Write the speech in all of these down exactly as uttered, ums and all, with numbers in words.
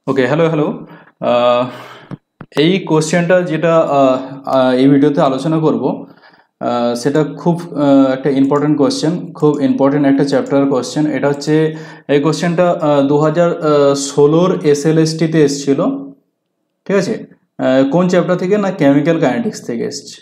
ওকে, hello hello. এই কোশ্চেনটা যেটা আহ, আহ, এই ভিডিওতে আলোচনা করব, আহ, সেটা খুব আহ, একটা ইম্পর্টেন্ট কোশ্চেন, খুব ইম্পর্টেন্ট একটা চ্যাপ্টার কোশ্চেন। এটা হচ্ছে এই কোশ্চেনটা দু হাজার ষোলোর এস এল এস টিতে এসছিল। ঠিক আছে, আহ, কোন চ্যাপ্টার থেকে? না, কেমিক্যাল কাইনেটিক্স থেকে এসছে।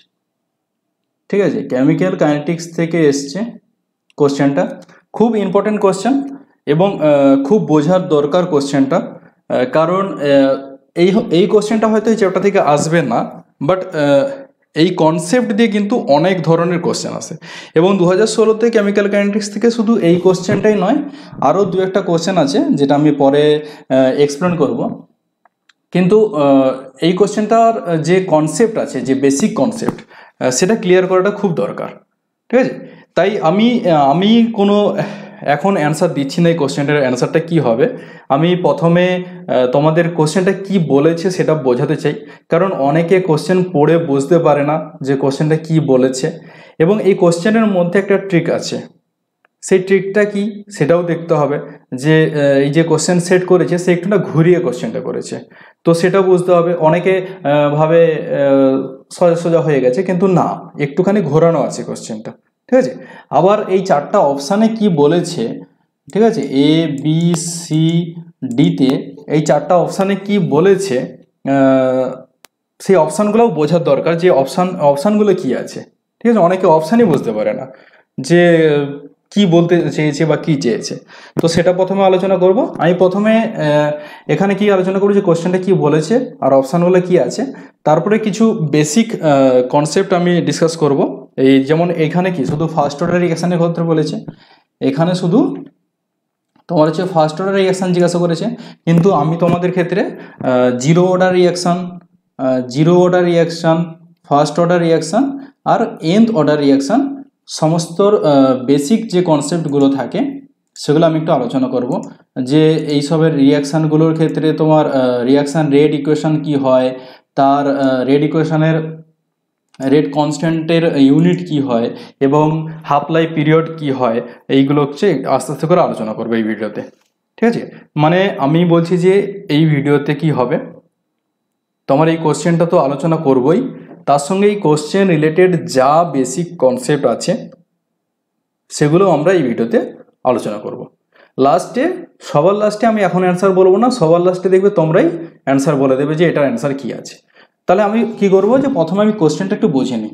ঠিক আছে, কেমিক্যাল কাইনেটিক্স থেকে এসছে কোশ্চেনটা। খুব ইম্পর্টেন্ট কোশ্চেন এবং আহ, খুব বোঝার দরকার কোশ্চেনটা। কারণ আহ, এই এই কোশ্চেনটা হয়তো এই চ্যাপ্টার থেকে আসবে না, বাট এই কনসেপ্ট দিয়ে কিন্তু অনেক ধরনের কোশ্চেন আসে। এবং দু হাজার ষোলোতে কেমিক্যাল কাইনেটিক্স থেকে শুধু এই কোশ্চেনটাই নয়, আরও দু একটা কোশ্চেন আছে যেটা আমি পরে এক্সপ্লেন করব। কিন্তু আহ, এই কোশ্চেনটার যে কনসেপ্ট আছে, যে বেসিক কনসেপ্ট, সেটা ক্লিয়ার করাটা খুব দরকার। ঠিক আছে, তাই আমি আমি কোনো এখন অ্যান্সার দিচ্ছি না এই কোশ্চেনটার অ্যান্সারটা কী হবে। আমি প্রথমে আহ, তোমাদের কোশ্চেনটা কি বলেছে সেটা বোঝাতে চাই। কারণ অনেকে কোশ্চেন পড়ে বুঝতে পারে না যে কোশ্চেনটা কি বলেছে, এবং এই কোশ্চেনের মধ্যে একটা ট্রিক আছে। সেই ট্রিকটা কি সেটাও দেখতে হবে। যে আহ, এই যে কোশ্চেন সেট করেছে সে একটু না ঘুরিয়ে কোশ্চেনটা করেছে, তো সেটাও বুঝতে হবে। অনেকে আহ, ভাবে আহ, সোজা সোজা হয়ে গেছে, কিন্তু না, একটুখানি ঘোরানো আছে কোশ্চেনটা। ঠিক আছে, আবার এই চারটা অপশানে কি বলেছে, ঠিক আছে, এ বি সি ডিতে এই চারটা অপশানে কি বলেছে, আহ, সেই অপশানগুলোও বোঝার দরকার যে অপশান অপশানগুলো কি আছে। ঠিক আছে, অনেকে অপশানই বুঝতে পারে না যে কি বলতে চেয়েছে বা কি চেয়েছে। তো সেটা প্রথমে আলোচনা করব। আমি প্রথমে আহ, এখানে কি আলোচনা করব যে কোশ্চেনটা কি বলেছে আর অপশানগুলো কি আছে। তারপরে কিছু বেসিক কনসেপ্ট আমি ডিসকাস করব। এই যেমন এখানে কি শুধু ফার্স্ট অর্ডার রিঅ্যাকশনের কথা বলেছে, এখানে শুধু তোমার হচ্ছে ফার্স্ট অর্ডার রিঅ্যাকশান জিজ্ঞাসা করেছে। কিন্তু আমি তোমাদের ক্ষেত্রে zero order reaction, zero order reaction, first order reaction আর এন্ড অর্ডার রিঅ্যাকশান, সমস্ত বেসিক যে কনসেপ্টগুলো থাকে সেগুলো আমি একটু আলোচনা করব। যে এইসবের রিঅ্যাকশানগুলোর ক্ষেত্রে তোমার রিঅ্যাকশান রেট ইকুয়েশন কি হয়, তার রেট ইকুয়েশনের রেট কনস্ট্যান্টের ইউনিট কি হয়, এবং হাফ লাইফ পিরিয়ড কি হয়, এইগুলো হচ্ছে আস্তে আস্তে করে আলোচনা করবো এই ভিডিওতে। ঠিক আছে, মানে আমি বলছি যে এই ভিডিওতে কি হবে, তোমার এই কোশ্চেনটা তো আলোচনা করবই, তার সঙ্গে এই কোশ্চেন রিলেটেড যা বেসিক কনসেপ্ট আছে সেগুলো আমরা এই ভিডিওতে আলোচনা করব। লাস্টে, সবার লাস্টে আমি এখন অ্যান্সার বলবো না, সবার লাস্টে দেখবে তোমরাই অ্যান্সার বলে দেবে যে এটার অ্যান্সার কি আছে। তাহলে আমি কি করবো, যে প্রথমে আমি কোশ্চেনটা একটু বুঝে নিই।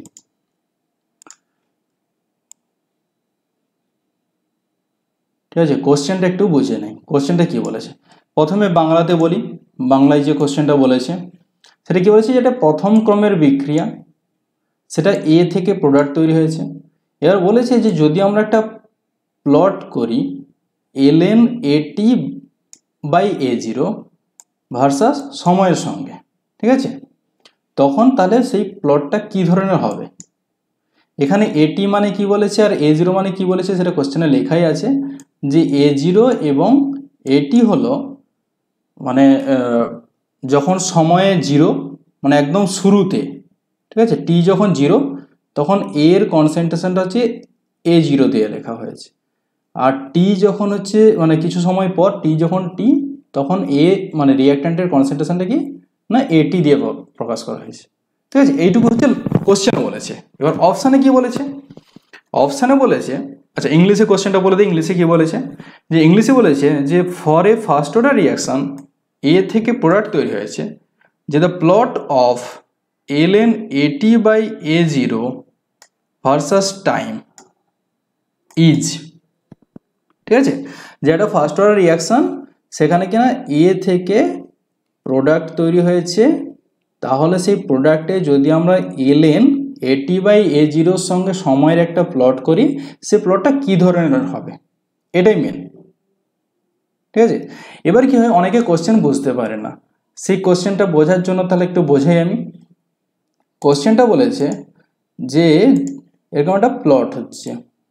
ঠিক আছে, কোশ্চেনটা একটু বুঝে নেই, কোশ্চেনটা কি বলেছে। প্রথমে বাংলাতে বলি। বাংলায় যে কোশ্চেনটা বলেছে সেটা কি বলেছে, যেটা প্রথম ক্রমের বিক্রিয়া, সেটা এ থেকে প্রোডাক্ট তৈরি হয়েছে। এবার বলেছে যে যদি আমরা একটা প্লট করি এল এন এটি বাই এ জিরো ভার্সাস সময়ের সঙ্গে, ঠিক আছে, তখন তাহলে সেই প্লটটা কি ধরনের হবে। এখানে এটি মানে কি বলেছে আর এ জিরো মানে কি বলেছে সেটা কোশ্চেনে লেখাই আছে, যে এ জিরো এবং এটি হলো মানে যখন সময়ে জিরো, মানে একদম শুরুতে, ঠিক আছে, টি যখন জিরো তখন এর কনসেন্ট্রেশনটা হচ্ছে এ জিরো দিয়ে লেখা হয়েছে। আর টি যখন হচ্ছে মানে কিছু সময় পর, টি যখন টি, তখন এ মানে রিঅ্যাক্ট্যান্টের কনসেন্ট্রেশনটা কি না এটি দিয়ে প্রকাশ করা হয়েছে। ঠিক আছে, এইটুকু হচ্ছে কোশ্চেন বলেছে। এবার অপশানে কি বলেছে, অপশানে বলেছে, আচ্ছা ইংলিশে কোশ্চেনটা বলে দিই, ইংলিশে কি বলেছে, যে ইংলিশে বলেছে যে for a first order reaction A থেকে প্রোডাক্ট তৈরি হয়েছে, যে the plot of L N এটি by A zero versus time is, ঠিক আছে, যে একটা ফার্স্ট অর্ডার রিঅ্যাকশন, সেখানে কিনা এ থেকে প্রোডাক্ট তৈরি হয়েছে, তাহলে সেই প্রোডাক্টে যদি আমরা এল এন এটি বাই এ জিরোর সঙ্গে সময়ের একটা প্লট করি, সে প্লটটা কী ধরনের হবে, এটাই মেন। ঠিক আছে, এবার কি হয়, অনেকে কোশ্চেন বুঝতে পারে না, সেই কোশ্চেনটা বোঝার জন্য তাহলে একটু বোঝাই আমি। কোশ্চেনটা বলেছে যে এরকম একটা প্লট হচ্ছে,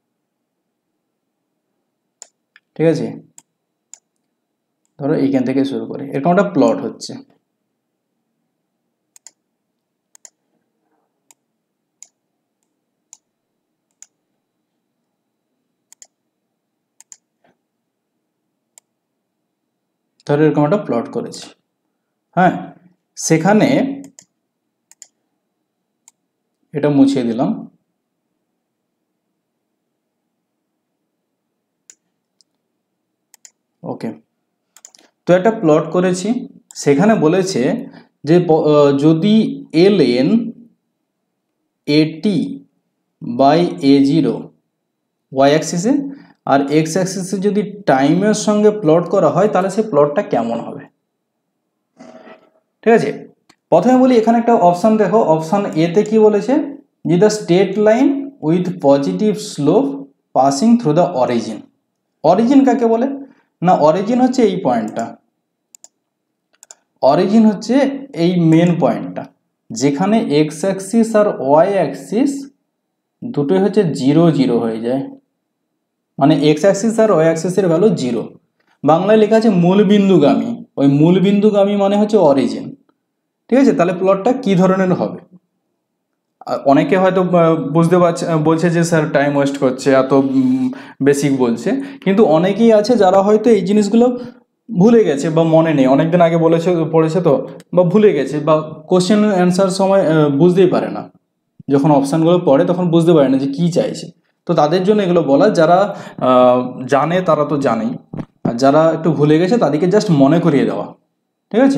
ঠিক আছে, ধরো এইখান থেকে শুরু করে এরকম একটা প্লট হচ্ছে। ধরো এরকম একটা প্লট করেছি, হ্যাঁ, সেখানে এটা মুছিয়ে দিলাম। ওকে, তো একটা প্লট করেছি, সেখানে বলেছে যে যদি এল এন এটি বাই এ জিরো ওয়াই অ্যাক্সিসে আর এক্স অ্যাক্সিসে যদি টাইমের সঙ্গে প্লট করা হয় তাহলে সেই প্লটটা কেমন হবে। ঠিক আছে, প্রথমে বলি এখানে একটা অপশান দেখো, অপশান এতে কি বলেছে যে the straight line with positive slope passing through the origin. Origin কাকে বলে না, অরিজিন হচ্ছে এই পয়েন্টটা, অরিজিন হচ্ছে এই মেন পয়েন্টটা যেখানে এক্স অ্যাক্সিস আর ওয়াই অ্যাক্সিস দুটোই হচ্ছে জিরো জিরো হয়ে যায়, মানে এক্স অ্যাক্সিস আর ওয়াই অ্যাক্সিসের ভ্যালু জিরো। বাংলায় লেখা আছে মূলবিন্দুগামী, ওই মূলবিন্দুগামী মানে হচ্ছে অরিজিন। ঠিক আছে, তাহলে প্লটটা কি ধরনের হবে? অনেকে হয়তো বুঝতে পারছে, বলছে যে স্যার টাইম ওয়েস্ট করছে, এত বেসিক বলছে, কিন্তু অনেকেই আছে যারা হয়তো এই জিনিসগুলো ভুলে গেছে বা মনে নেই, অনেকদিন আগে বলেছে পড়েছে তো, বা ভুলে গেছে, বা কোশ্চেন অ্যান্সার সময় বুঝতেই পারে না, যখন অপশানগুলো পড়ে তখন বুঝতে পারে না যে কী চাইছে। তো তাদের জন্য এগুলো বলা, যারা জানে তারা তো জানেই, আর যারা একটু ভুলে গেছে তাদেরকে জাস্ট মনে করিয়ে দেওয়া। ঠিক আছে,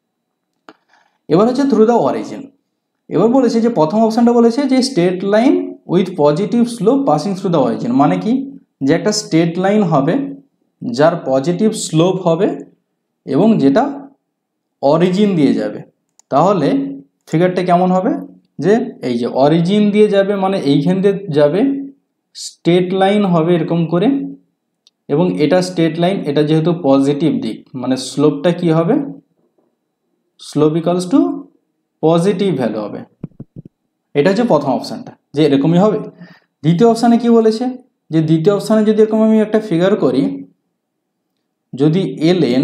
এবার হচ্ছে থ্রু দ্য অরিজিন। এবার বলেছে যে প্রথম অপশানটা বলেছে যে straight line with positive slope passing through the origin, মানে কি যে একটা স্ট্রেট লাইন হবে যার পজিটিভ স্লোপ হবে এবং যেটা অরিজিন দিয়ে যাবে। তাহলে ফিগারটা কেমন হবে, যে এই যে অরিজিন দিয়ে যাবে মানে এইখান দিয়ে যাবে, স্ট্রেট লাইন হবে এরকম করে, এবং এটা স্ট্রেট লাইন, এটা যেহেতু পজিটিভ দিক মানে স্লোপটা কি হবে, slope equals to positive value হবে। এটা হচ্ছে প্রথম অপশানটা, যে এরকমই হবে। দ্বিতীয় অপশানে কি বলেছে, যে দ্বিতীয় অপশানে যদি এরকম আমি একটা ফিগার করি, যদি এল এন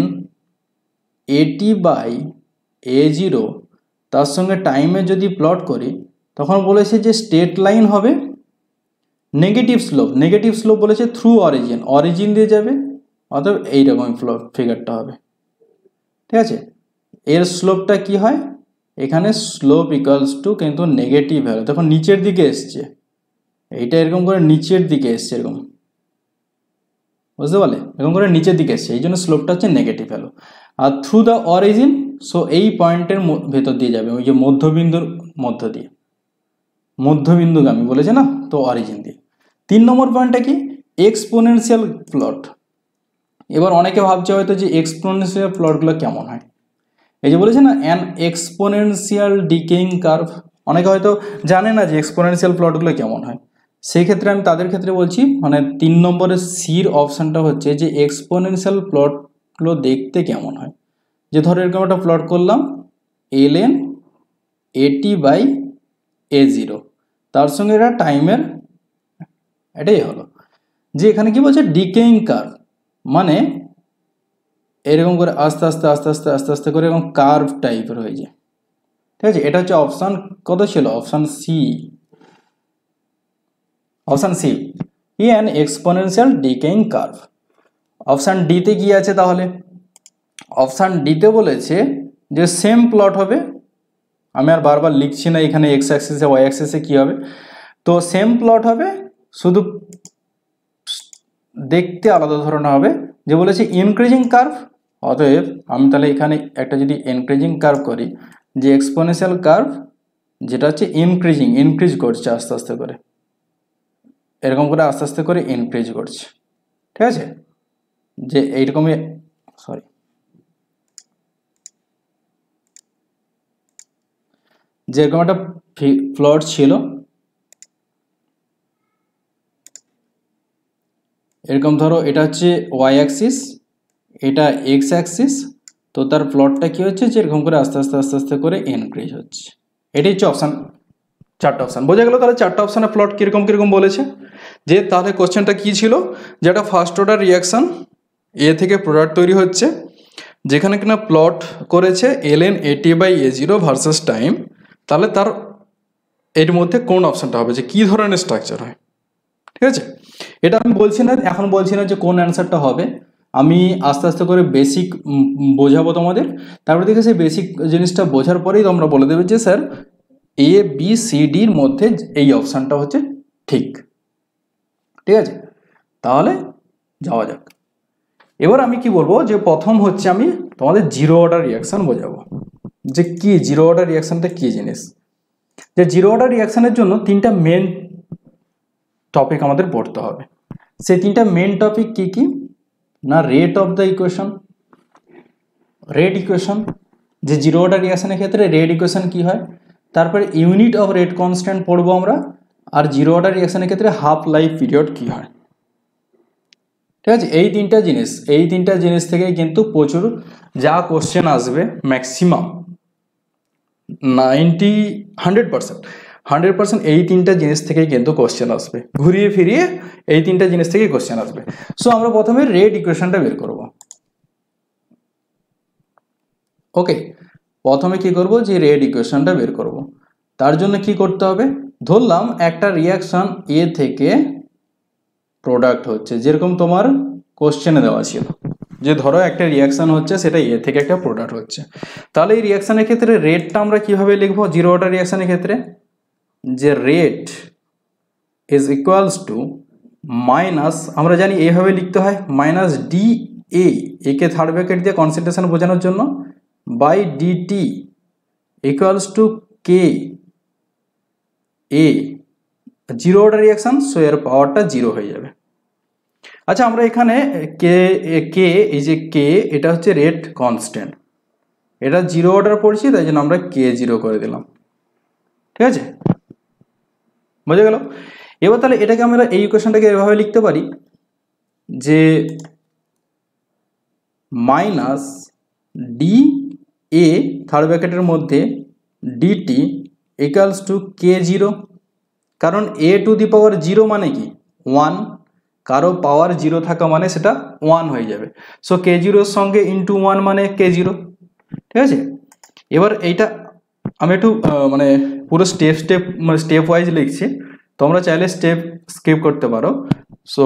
এটি বাই এ জিরো তার সঙ্গে টাইমে যদি প্লট করি, তখন বলেছে যে স্ট্রেট লাইন হবে নেগেটিভ স্লোপ, নেগেটিভ স্লোপ বলেছে থ্রু অরিজিন, অরিজিন দিয়ে যাবে, অর্থাৎ এইরকম ফ্লো ফিগারটা হবে। ঠিক আছে, এর স্লোপটা কি হয়, এখানে স্লোপ ইকালস টু কিন্তু নেগেটিভ ভ্যালু, তখন নিচের দিকে এসছে, এইটা এরকম করে নিচের দিকে এসছে, এরকম বুঝতে পারলে, এরকম করে নিচের দিকে এসছে, এই জন্য স্লোপটা হচ্ছে নেগেটিভ ভ্যালু। আর থ্রু দ্য অরিজিন, সো এই পয়েন্টের ভেতর দিয়ে যাবে, ওই যে মধ্যবিন্দুর মধ্য দিয়ে, মধ্যবিন্দুগামী বলেছে না, তো অরিজিন দিয়ে। তিন নম্বর পয়েন্টটা কি, এক্সপোনেনশিয়াল প্লট। এবার অনেকে ভাবছে হয়তো যে এক্সপোনেনশিয়াল প্লটগুলো কেমন হয়, এই যে বলেছে না অ্যান এক্সপোনেনশিয়াল ডিকেইং কার্ভ, অনেকে হয়তো জানে না যে এক্সপোনেনশিয়াল প্লটগুলো কেমন হয়। সেই ক্ষেত্রে আমি তাদের ক্ষেত্রে বলছি, মানে তিন নম্বরের সির অপশানটা হচ্ছে যে এক্সপোনেনশিয়াল প্লটগুলো দেখতে কেমন হয়। যে ধরো এরকম একটা প্লট করলাম, এল এন এটি বাই এ জিরো, তার সঙ্গে এটা টাইমের, এটাই হলো যে এখানে কি বলছে ডিকেইং কার্ভ, মানে এরকম করে আস্তে আস্তে আস্তে আস্তে আস্তে আস্তে করে এরকম কার্ভ টাইপের হয়ে যায়। ঠিক আছে, এটা হচ্ছে অপশান কত ছিল, option C, option C is an exponential decaying curve. Option ডিতে কি আছে তাহলে, অপশান ডিতে বলেছে যে সেম প্লট হবে, আমি আর বারবার লিখছি না এখানে এক্স অ্যাক্সিসে ওয়াই অ্যাক্সিসে কী হবে, তো সেম প্লট হবে, শুধু দেখতে আলাদা ধরনের হবে। যে বলেছে ইনক্রিজিং কার্ভ, অতএব আমি তাহলে এখানে একটা যদি ইনক্রিজিং কার্ভ করি, যে এক্সপোনেনশিয়াল কার্ভ যেটা হচ্ছে ইনক্রিজিং, ইনক্রিজ করছে আস্তে আস্তে করে, এরকম করে আস্তে আস্তে করে ইনক্রিজ করছে। ঠিক আছে, যে এইরকমই, সরি যেরকম একটা প্লট ছিল, এরকম ধরো এটা হচ্ছে ওয়াই অ্যাক্সিস, এটা এক্স অ্যাক্সিস, তো তার প্লটটা কি হচ্ছে যে এরকম করে আস্তে আস্তে আস্তে আস্তে করে ইনক্রিজ হচ্ছে। এটাই হচ্ছে অপশান, চারটা অপশান বোঝা গেল। তাহলে চারটা অপশানে প্লট কীরকম কীরকম বলেছে, যে তাহলে কোশ্চেনটা কী ছিল, যে একটা ফার্স্ট অর্ডার রিয়াকশান, এ থেকে প্রোডাক্ট তৈরি হচ্ছে, যেখানে কিনা প্লট করেছে এল এন এটি by A zero versus time, তাহলে তার এর মধ্যে কোন অপশানটা হবে, যে কী ধরনের স্ট্রাকচার হয়। ঠিক আছে, এটা আমি বলছি না, এখন বলছি না যে কোন অ্যান্সারটা হবে, আমি আস্তে আস্তে করে বেসিক বোঝাবো তোমাদের, তারপরে দেখে সেই বেসিক জিনিসটা বোঝার পরেই তোমরা বলে দেবে যে স্যার এ বি সি ডির মধ্যে এই অপশানটা হচ্ছে ঠিক। ঠিক আছে, তাহলে যাওয়া যাক। এবার আমি কি বলবো যে প্রথম হচ্ছে আমি তোমাদের জিরো অর্ডার রিয়াকশান বোঝাবো, যে কি জিরো অর্ডার রিয়াকশানটা কী জিনিস। যে জিরো অর্ডার রিয়াকশানের জন্য তিনটা মেন টপিক আমাদের পড়তে হবে। সেই তিনটা মেন টপিক কি কি না, rate of the equation, rate equation, যে জিরো অর্ডার রিয়াকশানের ক্ষেত্রে রেট ইকুয়েশন কি হয়, তারপরে ইউনিট অফ রেট কনস্ট্যান্ট পড়বো আমরা, আর জিরো অর্ডার রিয়াকশানের ক্ষেত্রে হাফ লাইফ পিরিয়ড কি হয়। ঠিক আছে, এই তিনটা জিনিস, এই তিনটা জিনিস থেকেই কিন্তু প্রচুর যা কোশ্চেন আসবে maximum ninety hundred percent hundred percent এই তিনটা জিনিস থেকেই কিন্তু কোশ্চেন আসবে, ঘুরিয়ে ফিরিয়ে এই তিনটা জিনিস থেকেই কোশ্চেন আসবে। সো আমরা প্রথমে রেট ইকুয়েশনটা বের করব। ওকে, প্রথমে কি করব যে রেট ইকুয়েশনটা বের করব। তার জন্য কি করতে হবে, ধরলাম একটা রিয়াকশন এ থেকে প্রোডাক্ট হচ্ছে, যেরকম তোমার কোশ্চেনে দেওয়া ছিল যে ধরো একটা রিয়াকশন হচ্ছে সেটা এ থেকে একটা প্রোডাক্ট হচ্ছে, তাহলে এই রিয়াকশনের ক্ষেত্রে রেটটা আমরা কিভাবে লিখবো জিরো অর্ডার রিয়াকশনের ক্ষেত্রে, যে rate is equals to minus, আমরা জানি এইভাবে লিখতে হয় মাইনাস ডি এ, একে থার্ড ব্র্যাকেট দিয়ে কনসেন্ট্রেশন বোঝানোর জন্য, by d t equals to K A, zero order reaction, so এর পাওয়ারটা জিরো হয়ে যাবে। আচ্ছা, আমরা এখানে কে কে এই যে কে এটা হচ্ছে রেট কনস্ট্যান্ট, এটা জিরো অর্ডার পড়ছি তাই জন্য আমরা কে জিরো করে দিলাম। ঠিক আছে, বোঝা গেল। এবার তাহলে এটাকে আমরা এই ইকুয়েশনটাকে এভাবে লিখতে পারি যে মাইনাস ডি এ থার্ড ব্র্যাকেটের মধ্যে d t equals to K zero, কারণ A to the power zero মানে কি ওয়ান, কারো পাওয়ার জিরো থাকা মানে সেটা ওয়ান হয়ে যাবে। সো কে জিরোর সঙ্গে ইন্টু ওয়ান মানে কে জিরো। ঠিক আছে, এবার এইটা আমি একটু মানে পুরো স্টেপ স্টেপ মানে স্টেপ ওয়াইজ লিখছি, তোমরা চাইলে স্টেপ স্কিপ করতে পারো। সো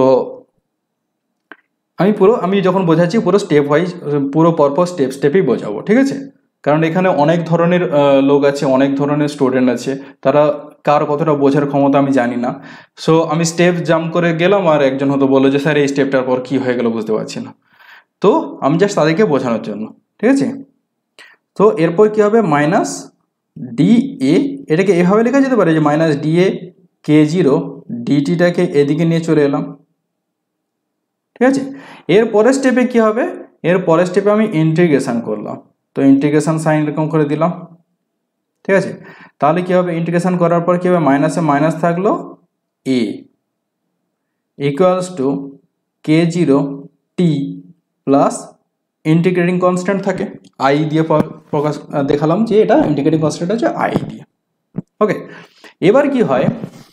আমি পুরো আমি যখন বোঝাচ্ছি পুরো স্টেপ ওয়াইজ পুরো পরপর স্টেপ স্টেপেই বোঝাবো। ঠিক আছে, কারণ এখানে অনেক ধরনের লোক আছে, অনেক ধরনের স্টুডেন্ট আছে, তারা কার কতটা বোঝার ক্ষমতা আমি জানি না। সো আমি স্টেপ জাম্প করে গেলাম আর একজন হয়তো বললো যে স্যার এই স্টেপটার পর কী হয়ে গেল বুঝতে পারছি না, তো আমি জাস্ট তাদেরকে বোঝানোর জন্য। ঠিক আছে, তো এরপর কী হবে মাইনাস ডি এ, এটাকে এভাবে লেখা যেতে পারে যে minus d a k zero, ডিটিটাকে এদিকে নিয়ে চলে এলাম। ঠিক আছে, এর পরের স্টেপে কী হবে, এর পরের স্টেপে আমি ইন্টিগ্রেশন করলাম, তো ইন্টিগ্রেশন সাইন এরকম করে দিলাম। ঠিক আছে, তাহলে কী হবে ইন্টিগ্রেশন করার পর কী হবে মাইনাসে মাইনাস থাকলো a equals to K zero t plus integrating constant থাকে আই দিয়ে প্রকাশ দেখালাম যে এটা ইন্টিগ্রেটিং কনস্ট্যান্ট হচ্ছে আই দিয়ে। ওকে, এবার কি হয়,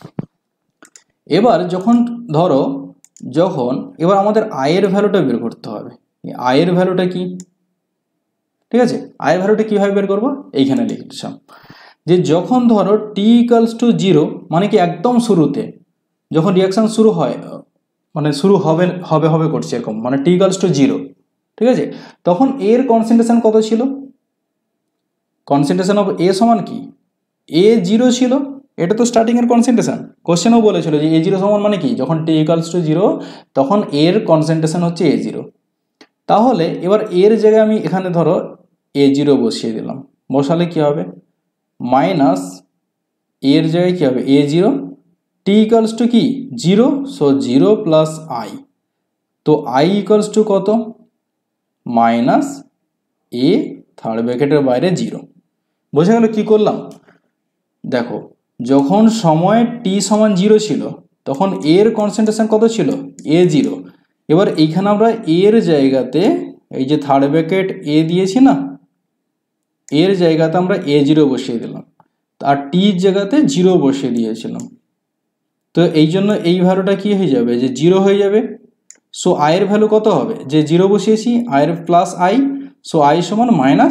এবার যখন ধরো যখন এবার আমাদের আয়ের ভ্যালুটা বের করতে হবে, আয়ের ভ্যালুটা কি। ঠিক আছে, আয়ের ভ্যালুটা কীভাবে বের করবো, এইখানে লিখছিলাম যে যখন ধরো টি ইকুয়ালস টু জিরো মানে কি একদম শুরুতে যখন রিয়াকশান শুরু হয় মানে শুরু হবে হবে হবে করছে এরকম, মানে টি ইকুয়ালস টু জিরো। ঠিক আছে, তখন এর কনসেন্ট্রেশন কত ছিল, কনসেন্ট্রেশন অফ এ সমান কি এ জিরো ছিল, এটা তো স্টার্টিংয়ের কনসেন্ট্রেশন, কোশ্চেনও বলেছিল যে এ জিরো সমান মানে কি যখন টি ইকুয়ালস টু জিরো তখন এর কনসেন্ট্রেশন হচ্ছে এ জিরো। তাহলে এবার এর জায়গায় আমি এখানে ধরো এ জিরো বসিয়ে দিলাম, বসালে কি হবে মাইনাস এর জায়গায় কী হবে a zero, t equals to কি zero, so zero plus I, তো আই ইকুয়ালস টু কত মাইনাস এ থার্ড ব্র্যাকেটের বাইরে জিরো। বোঝা গেল কী করলাম, দেখো যখন সময় টি সমান জিরো ছিল তখন এর কনসেন্ট্রেশন কত ছিল এ জিরো, এবার এইখানে আমরা এর জায়গাতে এই যে থার্ড ব্র্যাকেট এ দিয়েছি না, এর জায়গাতে আমরা এ জিরো বসিয়ে দিলাম, আর টির জায়গাতে জিরো বসিয়ে দিয়েছিলাম, তো এই জন্য এই ভ্যালুটা কি হয়ে যাবে যে জিরো হয়ে যাবে। সো আয়ের ভ্যালু কত হবে, যে জিরো বসিয়েছি আয়ের প্লাস আই, সো আই সমান মাইনাস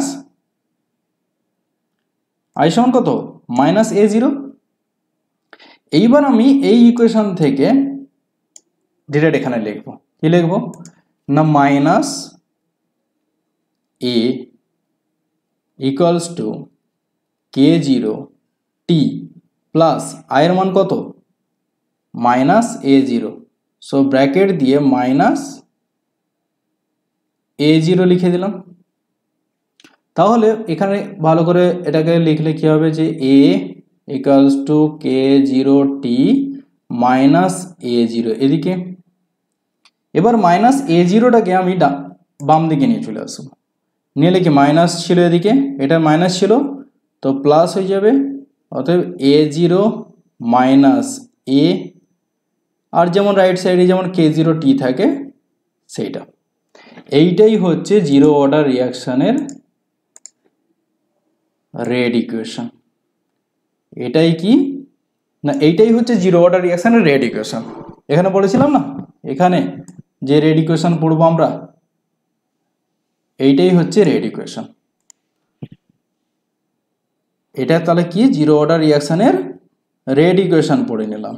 আই সমান কত মাইনাস এ জিরো। এইবার আমি এই ইকুয়েশন থেকে ডিরেক্ট এখানে লিখবো, কি লিখবো না minus A equals to K zero t plus আয়ের মান কত minus a zero, so bracket দিয়ে মাইনাস এ জিরো লিখে দিলাম। তাহলে এখানে ভালো করে এটাকে লিখলে কি হবে যে a equals to K zero t minus a zero এদিকে। এবার মাইনাস এ জিরোটাকে আমি বাম দিকে নিয়ে চলে আসবো, নিয়ে লিখি মাইনাস ছিল এদিকে, এটা মাইনাস ছিল তো প্লাস হয়ে যাবে, অতএব এ জিরো মাইনাস এ, আর যেমন রাইট সাইডে যেমন কে জিরো টি থাকে সেইটা। এইটাই হচ্ছে জিরো অর্ডার রিয়াকশানের রেড ইকুয়েশন। এটাই কি না এইটাই হচ্ছে জিরো অর্ডার রিয়াকশানের রেড ইকুয়েশন। এখানে বলেছিলাম না এখানে যে রেড ইকুয়েশন পড়বো আমরা, এইটাই হচ্ছে রেড ইকুয়েশন। এটা তাহলে কি জিরো অর্ডার রিয়াকশানের রেড ইকুয়েশন পড়ে নিলাম,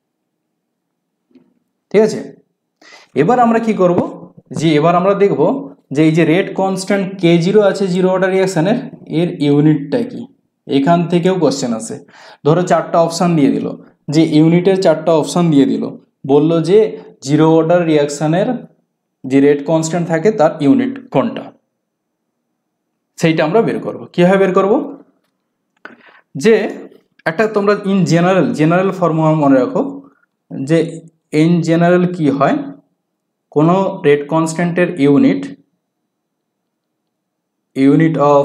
ঠিক আছে। এবার আমরা কি করব যে এবার আমরা দেখব যে এই যে রেড কনস্ট্যান্ট কে জিরো আছে জিরো অর্ডার রিয়াকশানের, এর ইউনিটটা কি। এখান থেকেও কোশ্চেন আছে, ধরো চারটা অপশান দিয়ে দিল, যে ইউনিটের চারটা অপশান দিয়ে দিল, বলল যে জিরো অর্ডার রিয়াকশানের যে রেড কনস্ট্যান্ট থাকে তার ইউনিট কোনটা, সেইটা আমরা বের করব। কীভাবে বের করব, যে একটা তোমরা ইন জেনারেল জেনারেল ফর্মুলা মনে রাখো, যে ইন জেনারেল কি হয়, কোনো রেড কনস্ট্যান্টের unit unit of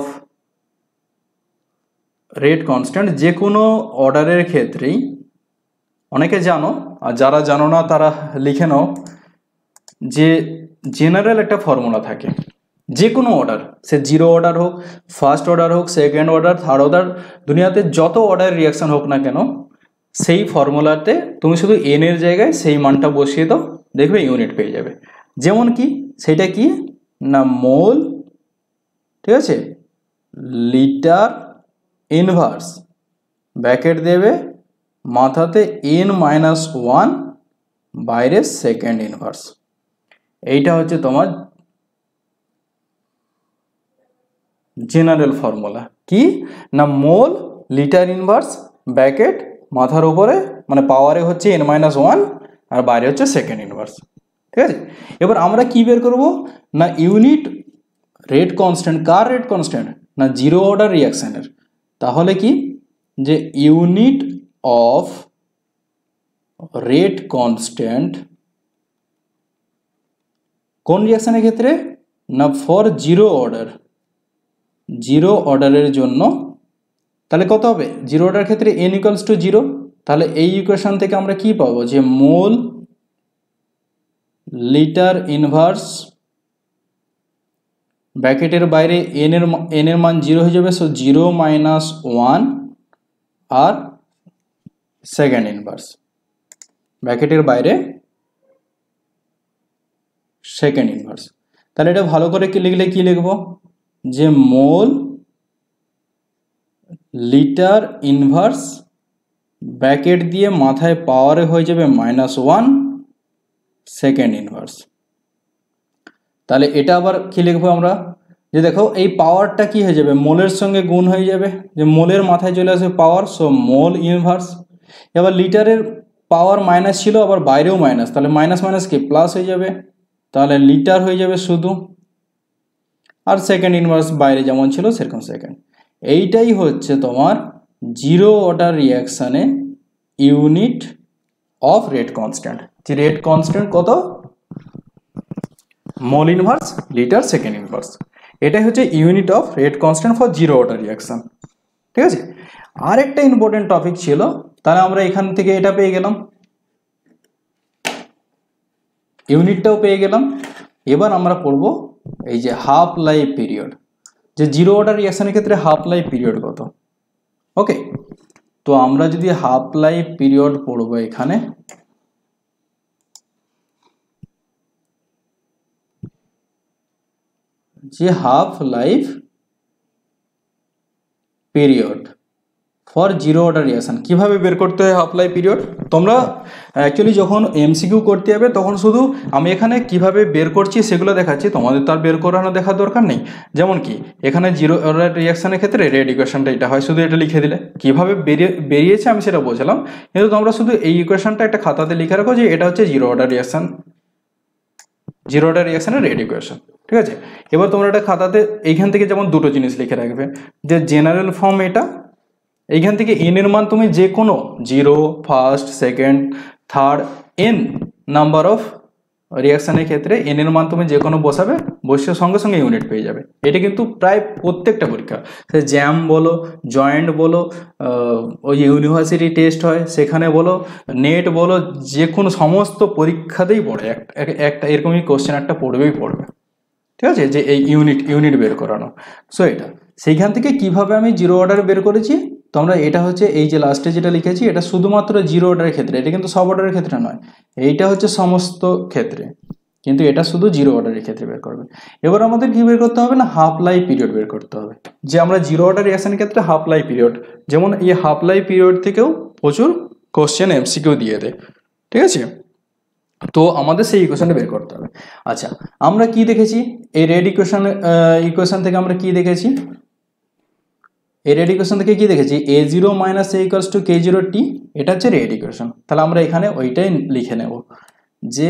rate constant যে কোনো অর্ডারের ক্ষেত্রেই, অনেকে জানো আর যারা জানো না তারা লিখে নাও, যে জেনারেল একটা ফর্মুলা থাকে যে কোনো অর্ডার, সে জিরো অর্ডার হোক, ফার্স্ট অর্ডার হোক, সেকেন্ড অর্ডার, থার্ড অর্ডার, দুনিয়াতে যত অর্ডার রিয়াকশান হোক না কেন, সেই ফর্মুলাতে তুমি শুধু এন এর জায়গায় সেই মানটা বসিয়ে দাও, দেখবে ইউনিট পেয়ে যাবে। যেমন কি সেটা কি না মোল, ঠিক আছে, লিটার ইনভার্স, ব্র্যাকেট দেবে মাথাতে এন মাইনাস ওয়ান, বাইরে সেকেন্ড ইনভার্স। এইটা হচ্ছে তোমার জেনারেল ফর্মুলা। কি না মোল লিটার ইনভার্স, ব্র্যাকেট মাথার উপরে মানে পাওয়ারে হচ্ছে এন মাইনাস ওয়ান, আর বাইরে হচ্ছে সেকেন্ড ইনভার্স, ঠিক আছে। এবার আমরা কি বের করব না ইউনিট রেড কনস্ট্যান্ট, কার রেড কনস্ট্যান্ট না জিরো অর্ডার রিয়াকশানের। তাহলে কি যে ইউনিট অফ রেড কনস্ট্যান্ট কোন রিয়াকশানের ক্ষেত্রে না ফর জিরো অর্ডার, জিরো অর্ডারের জন্য। তাহলে কত হবে জিরো অর্ডার ক্ষেত্রে এন ইকুয়ালস টু জিরো, তাহলে এই ইকুয়েশন থেকে আমরা কি পাবো যে মোল লিটার ইনভার্স, ব্র্যাকেটের বাইরে এন এর এন এর মান জিরো হয়ে যাবে, সো জিরো মাইনাস ওয়ান, আর সেকেন্ড ইনভার্স, ব্র্যাকেটের বাইরে সেকেন্ড ইনভার্স। তাহলে এটা ভালো করে কি লিখলে কি লিখবো যে মোল লিটার ইনভার্স, ব্র্যাকেট দিয়ে মাথায় পাওয়ারে হয়ে যাবে মাইনাস ওয়ান, সেকেন্ড ইনভার্স। তাহলে এটা আবার কি লিখবো আমরা, যে দেখো এই পাওয়ারটা কি হয়ে যাবে মোলের সঙ্গে গুণ হয়ে যাবে, যে মোলের মাথায় চলে আসবে পাওয়ার, সো মোল ইনভার্স। এবার লিটারের পাওয়ার মাইনাস ছিল, আবার বাইরেও মাইনাস, তাহলে মাইনাস মাইনাস কি প্লাস হয়ে যাবে, তাহলে লিটার হয়ে যাবে শুধু, আর সেকেন্ড ইনভার্স বাইরে যেমন ছিল সেরকম সেকেন্ড। এইটাই হচ্ছে তোমার জিরো অর্ডার রিয়াকশানে ইউনিট অফ রেড কনস্ট্যান্ট। যে রেড কনস্ট্যান্ট কত mole inverse litre second inverse, এটাই হচ্ছে unit of rate constant for zero order reaction, ঠিক আছে। আর একটা ইম্পর্টেন্ট টপিক ছিল, তাহলে আমরা এখান থেকে এটা পেয়ে গেলাম, ইউনিটটাও পেয়ে গেলাম। এবার আমরা পড়ব এই যে হাফ লাইফ পিরিয়ড, যে জিরো অর্ডার রিয়াকশানের ক্ষেত্রে হাফ লাইফ পিরিয়ড কত। ওকে, তো আমরা যদি হাফ লাইফ পিরিয়ড পড়ব এখানে, যে half life period for zero order reaction. কীভাবে বের করতে হয় হাফ লাইফ পিরিয়ড? তোমরা অ্যাকচুয়ালি যখন এমসিকিউ করতে যাবে তখন শুধু আমি এখানে কিভাবে বের করছি সেগুলো দেখাচ্ছি, তোমাদের তো আর বের করানো দেখার দরকার নেই। যেমন কি এখানে জিরো অর্ডার রিয়াকশানের ক্ষেত্রে রেড ইকুয়েশনটা এটা হয়, শুধু এটা লিখে দিলে কীভাবে বেরিয়ে বেরিয়েছে আমি সেটা বোঝালাম, কিন্তু তোমরা শুধু এই ইকুয়েশনটা একটা খাতাতে লিখে রাখো যে এটা হচ্ছে zero order reaction, zero order রিয়াকশানের রেড ইকুয়েশন। ঠিক আছে, এবার তোমরা একটা খাতাতে এইখান থেকে যেমন দুটো জিনিস লিখে রাখবে, যে জেনারেল ফর্ম এটা, এইখান থেকে এন এর মান তুমি যে কোনো zero, first, second, third, N number of রিয়াকশানের ক্ষেত্রে এন এর মান তুমি যে কোনো বসাবে, বসে সঙ্গে সঙ্গে ইউনিট পেয়ে যাবে। এটা কিন্তু প্রায় প্রত্যেকটা পরীক্ষা, সে জ্যাম বলো, জয়েন্ট বলো, ওই ইউনিভার্সিটি টেস্ট হয় সেখানে বলো, নেট বলো, যে কোনো সমস্ত পরীক্ষাতেই পড়ে একটা এরকমই কোশ্চেন একটা পড়বেই পড়বে। ঠিক আছে, যে এই ইউনিট ইউনিট বের করানো। সো এটা সেইখান থেকে কিভাবে আমি জিরো অর্ডার বের করেছি, তোমরা এটা হচ্ছে এই যে লাস্টে যেটা লিখেছি এটা শুধুমাত্র জিরো অর্ডারের ক্ষেত্রে, এটা কিন্তু সব অর্ডারের ক্ষেত্রে নয়, এইটা হচ্ছে সমস্ত ক্ষেত্রে, কিন্তু এটা শুধু জিরো অর্ডারের ক্ষেত্রে বের করবে। এবার আমাদের কি বের করতে হবে না, হাফ লাইফ পিরিয়ড বের করতে হবে, যে আমরা জিরো অর্ডার রিয়াকশনের ক্ষেত্রে হাফ লাইফ পিরিয়ড, যেমন এই হাফ লাইফ পিরিয়ড থেকেও প্রচুর কোশ্চেন এমসিকিউ দিয়ে দেয়। ঠিক আছে, তো আমাদের সেই ইকুয়েশনটা বের করতে হবে। আচ্ছা, আমরা কি দেখেছি এই রেড ইকুয়েশন ইকুয়েশন থেকে আমরা কি দেখেছি, এই রেড ইকুয়েশন থেকে কি দেখেছি, A zero minus A equals to K zero T, এটা হচ্ছে রেড ইকুয়েশন। তাহলে আমরা এখানে ওইটাই লিখে নেব, যে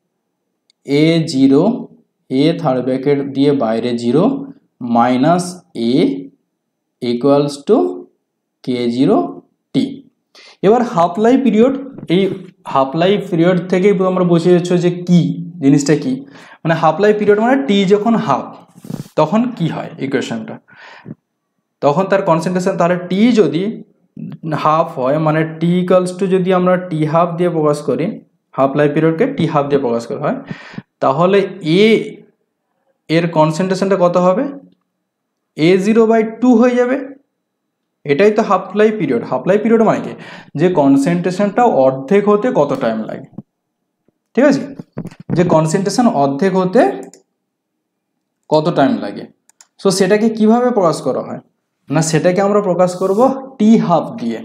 এ জিরো, এ থার্ড ব্র্যাকেট দিয়ে বাইরে zero, minus A equals to K zero টি। এবার হাফ লাইফ পিরিয়ড, এই হাফ লাইফ পিরিয়ড থেকেই আমরা বুঝে যাচ্ছ যে কি জিনিসটা কি, মানে হাফ লাইফ পিরিয়ড মানে টি যখন হাফ তখন কি হয় ইকুয়েশনটা, তখন তার কনসেন্ট্রেশন, তাহলে টি যদি হাফ হয় মানে টি ইকুয়ালস টু, যদি আমরা টি হাফ দিয়ে প্রকাশ করি, হাফ লাইফ পিরিয়ডকে টি হাফ দিয়ে প্রকাশ করা হয়, তাহলে এ এর কনসেন্ট্রেশনটা কত হবে, এ জিরো বাই টু হয়ে যাবে। এটাই তো half life period. Half life period মানে কি, যে কনসেন্ট্রেশনটা অর্ধেক হতে কত টাইম লাগে। ঠিক আছে, যে কনসেন্ট্রেশন অর্ধেক হতে কত টাইম লাগে, সো সেটাকে কিভাবে প্রকাশ করা হয় না, সেটাকে আমরা প্রকাশ করব টি হাফ দিয়ে।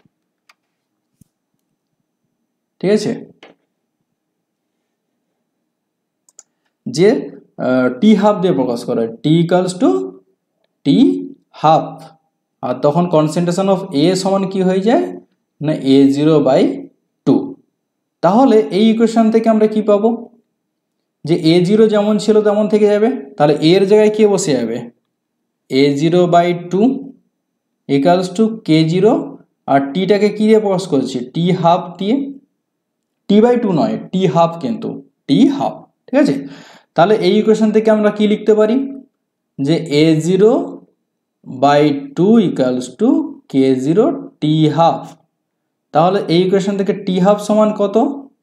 ঠিক আছে, যে টি হাফ দিয়ে প্রকাশ করা হয়, T equals to T half, আর তখন কনসেন্ট্রেশন অফ এ সমান কি হয়ে যায় না এ জিরো বাই টু। তাহলে এই ইকুয়েশন থেকে আমরা কি পাবো, যে এ জিরো যেমন ছিল তেমন থেকে যাবে, তাহলে এর জায়গায় কে বসে যাবে, A zero by two equals to K zero, আর টিটাকে কী দিয়ে প্রকাশ করছি, টি হাফ দিয়ে, টি বাই টু নয়, টি হাফ, কিন্তু টি হাফ। ঠিক আছে, তাহলে এই ইকুয়েশন থেকে আমরা কি লিখতে পারি, যে এ zero by two equals to K zero T half. তাহলে এই ইকুয়েশন থেকে টি হাফ সমান কত,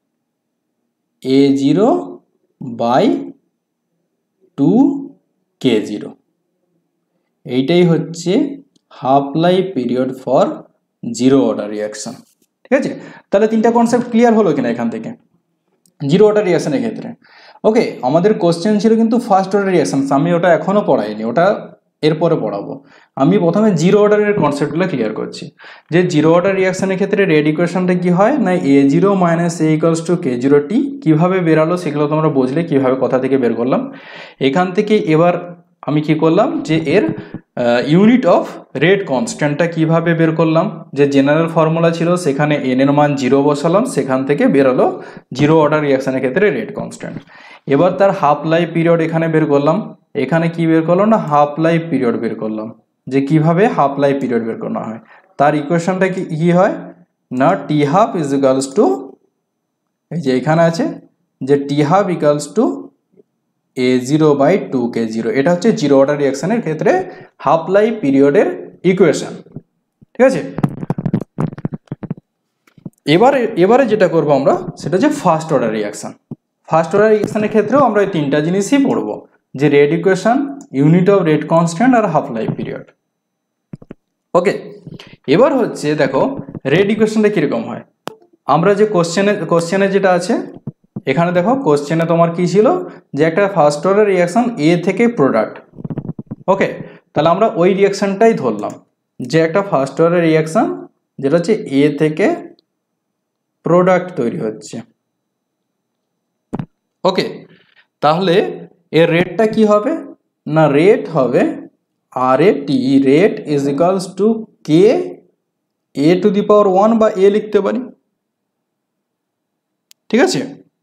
A zero by two K zero. এইটাই হচ্ছে half life period for zero order reaction. ঠিক আছে, তাহলে তিনটা কনসেপ্ট ক্লিয়ার হলো কিনা এখান থেকে জিরো অর্ডার রিয়াকশনের ক্ষেত্রে। ওকে, আমাদের কোশ্চেন ছিল কিন্তু ফার্স্ট অর্ডার রিয়াকশন, আমি ওটা এখনো পড়াইনি, ওটা এরপরে পড়াবো। আমি প্রথমে জিরো অর্ডারের কনসেপ্টগুলো ক্লিয়ার করছি, যে জিরো অর্ডার রিয়াকশনের ক্ষেত্রে রেড ইকুয়েশনটা কি হয় না এ zero minus A equals to K zero T, কীভাবে বেরালো সেগুলো তোমরা বুঝলে, কীভাবে কোথা থেকে বের করলাম। এখান থেকে এবার আমি কি করলাম, যে এর ইউনিট অফ রেট কনস্ট্যান্টটা কিভাবে বের করলাম, যে জেনারেল ফর্মুলা ছিল সেখানে এন এর মান জিরো বসালাম, সেখান থেকে বেরোলো জিরো অর্ডার রিয়াকশনের ক্ষেত্রে রেট কনস্ট্যান্ট। এবার তার হাফ লাইফ পিরিয়ড এখানে বের করলাম, এখানে কি বের করলাম না হাফ লাইফ পিরিয়ড বের করলাম, যে কিভাবে হাফ লাইফ পিরিয়ড বের করা হয়। তার ইকুয়েশনটা কি কি হয় না টি হাফ ইজ ইকুয়ালস টু, এই যে এখানে আছে যে টি half equals to A zero by two K zero. এটা হচ্ছে জিরো অর্ডার রিয়াকশনের ক্ষেত্রে হাফ লাইফ পিরিয়ডের ইকুয়েশন। ঠিক আছে, এবারে এবারে যেটা করবো আমরা সেটা হচ্ছে first order reaction. First order রিয়াকশনের ক্ষেত্রেও আমরা এই তিনটা জিনিসই পড়বো, যে rate equation, unit of rate constant আর হাফ লাইফ পিরিয়ড। ওকে, এবার হচ্ছে দেখো রেড ইকুয়েশনটা কিরকম হয়। আমরা যে কোশ্চেনে কোশ্চেনে যেটা আছে এখানে দেখো, কোশ্চেনে তোমার কি ছিল, যে একটা ফার্স্ট অর্ডার রিয়াকশন এ থেকে প্রোডাক্ট। ওকে, তাহলে আমরা ওই রিয়াকশনটাই ধরলাম, যে একটা ফার্স্ট অর্ডার রিয়াকশন যেটা হচ্ছে এ থেকে প্রোডাক্ট তৈরি হচ্ছে। ওকে, তাহলে এর রেটটা কি হবে না, রেট হবে আর A T, rate is equals to K A to the power one বা এ লিখতে পারি, ঠিক আছে।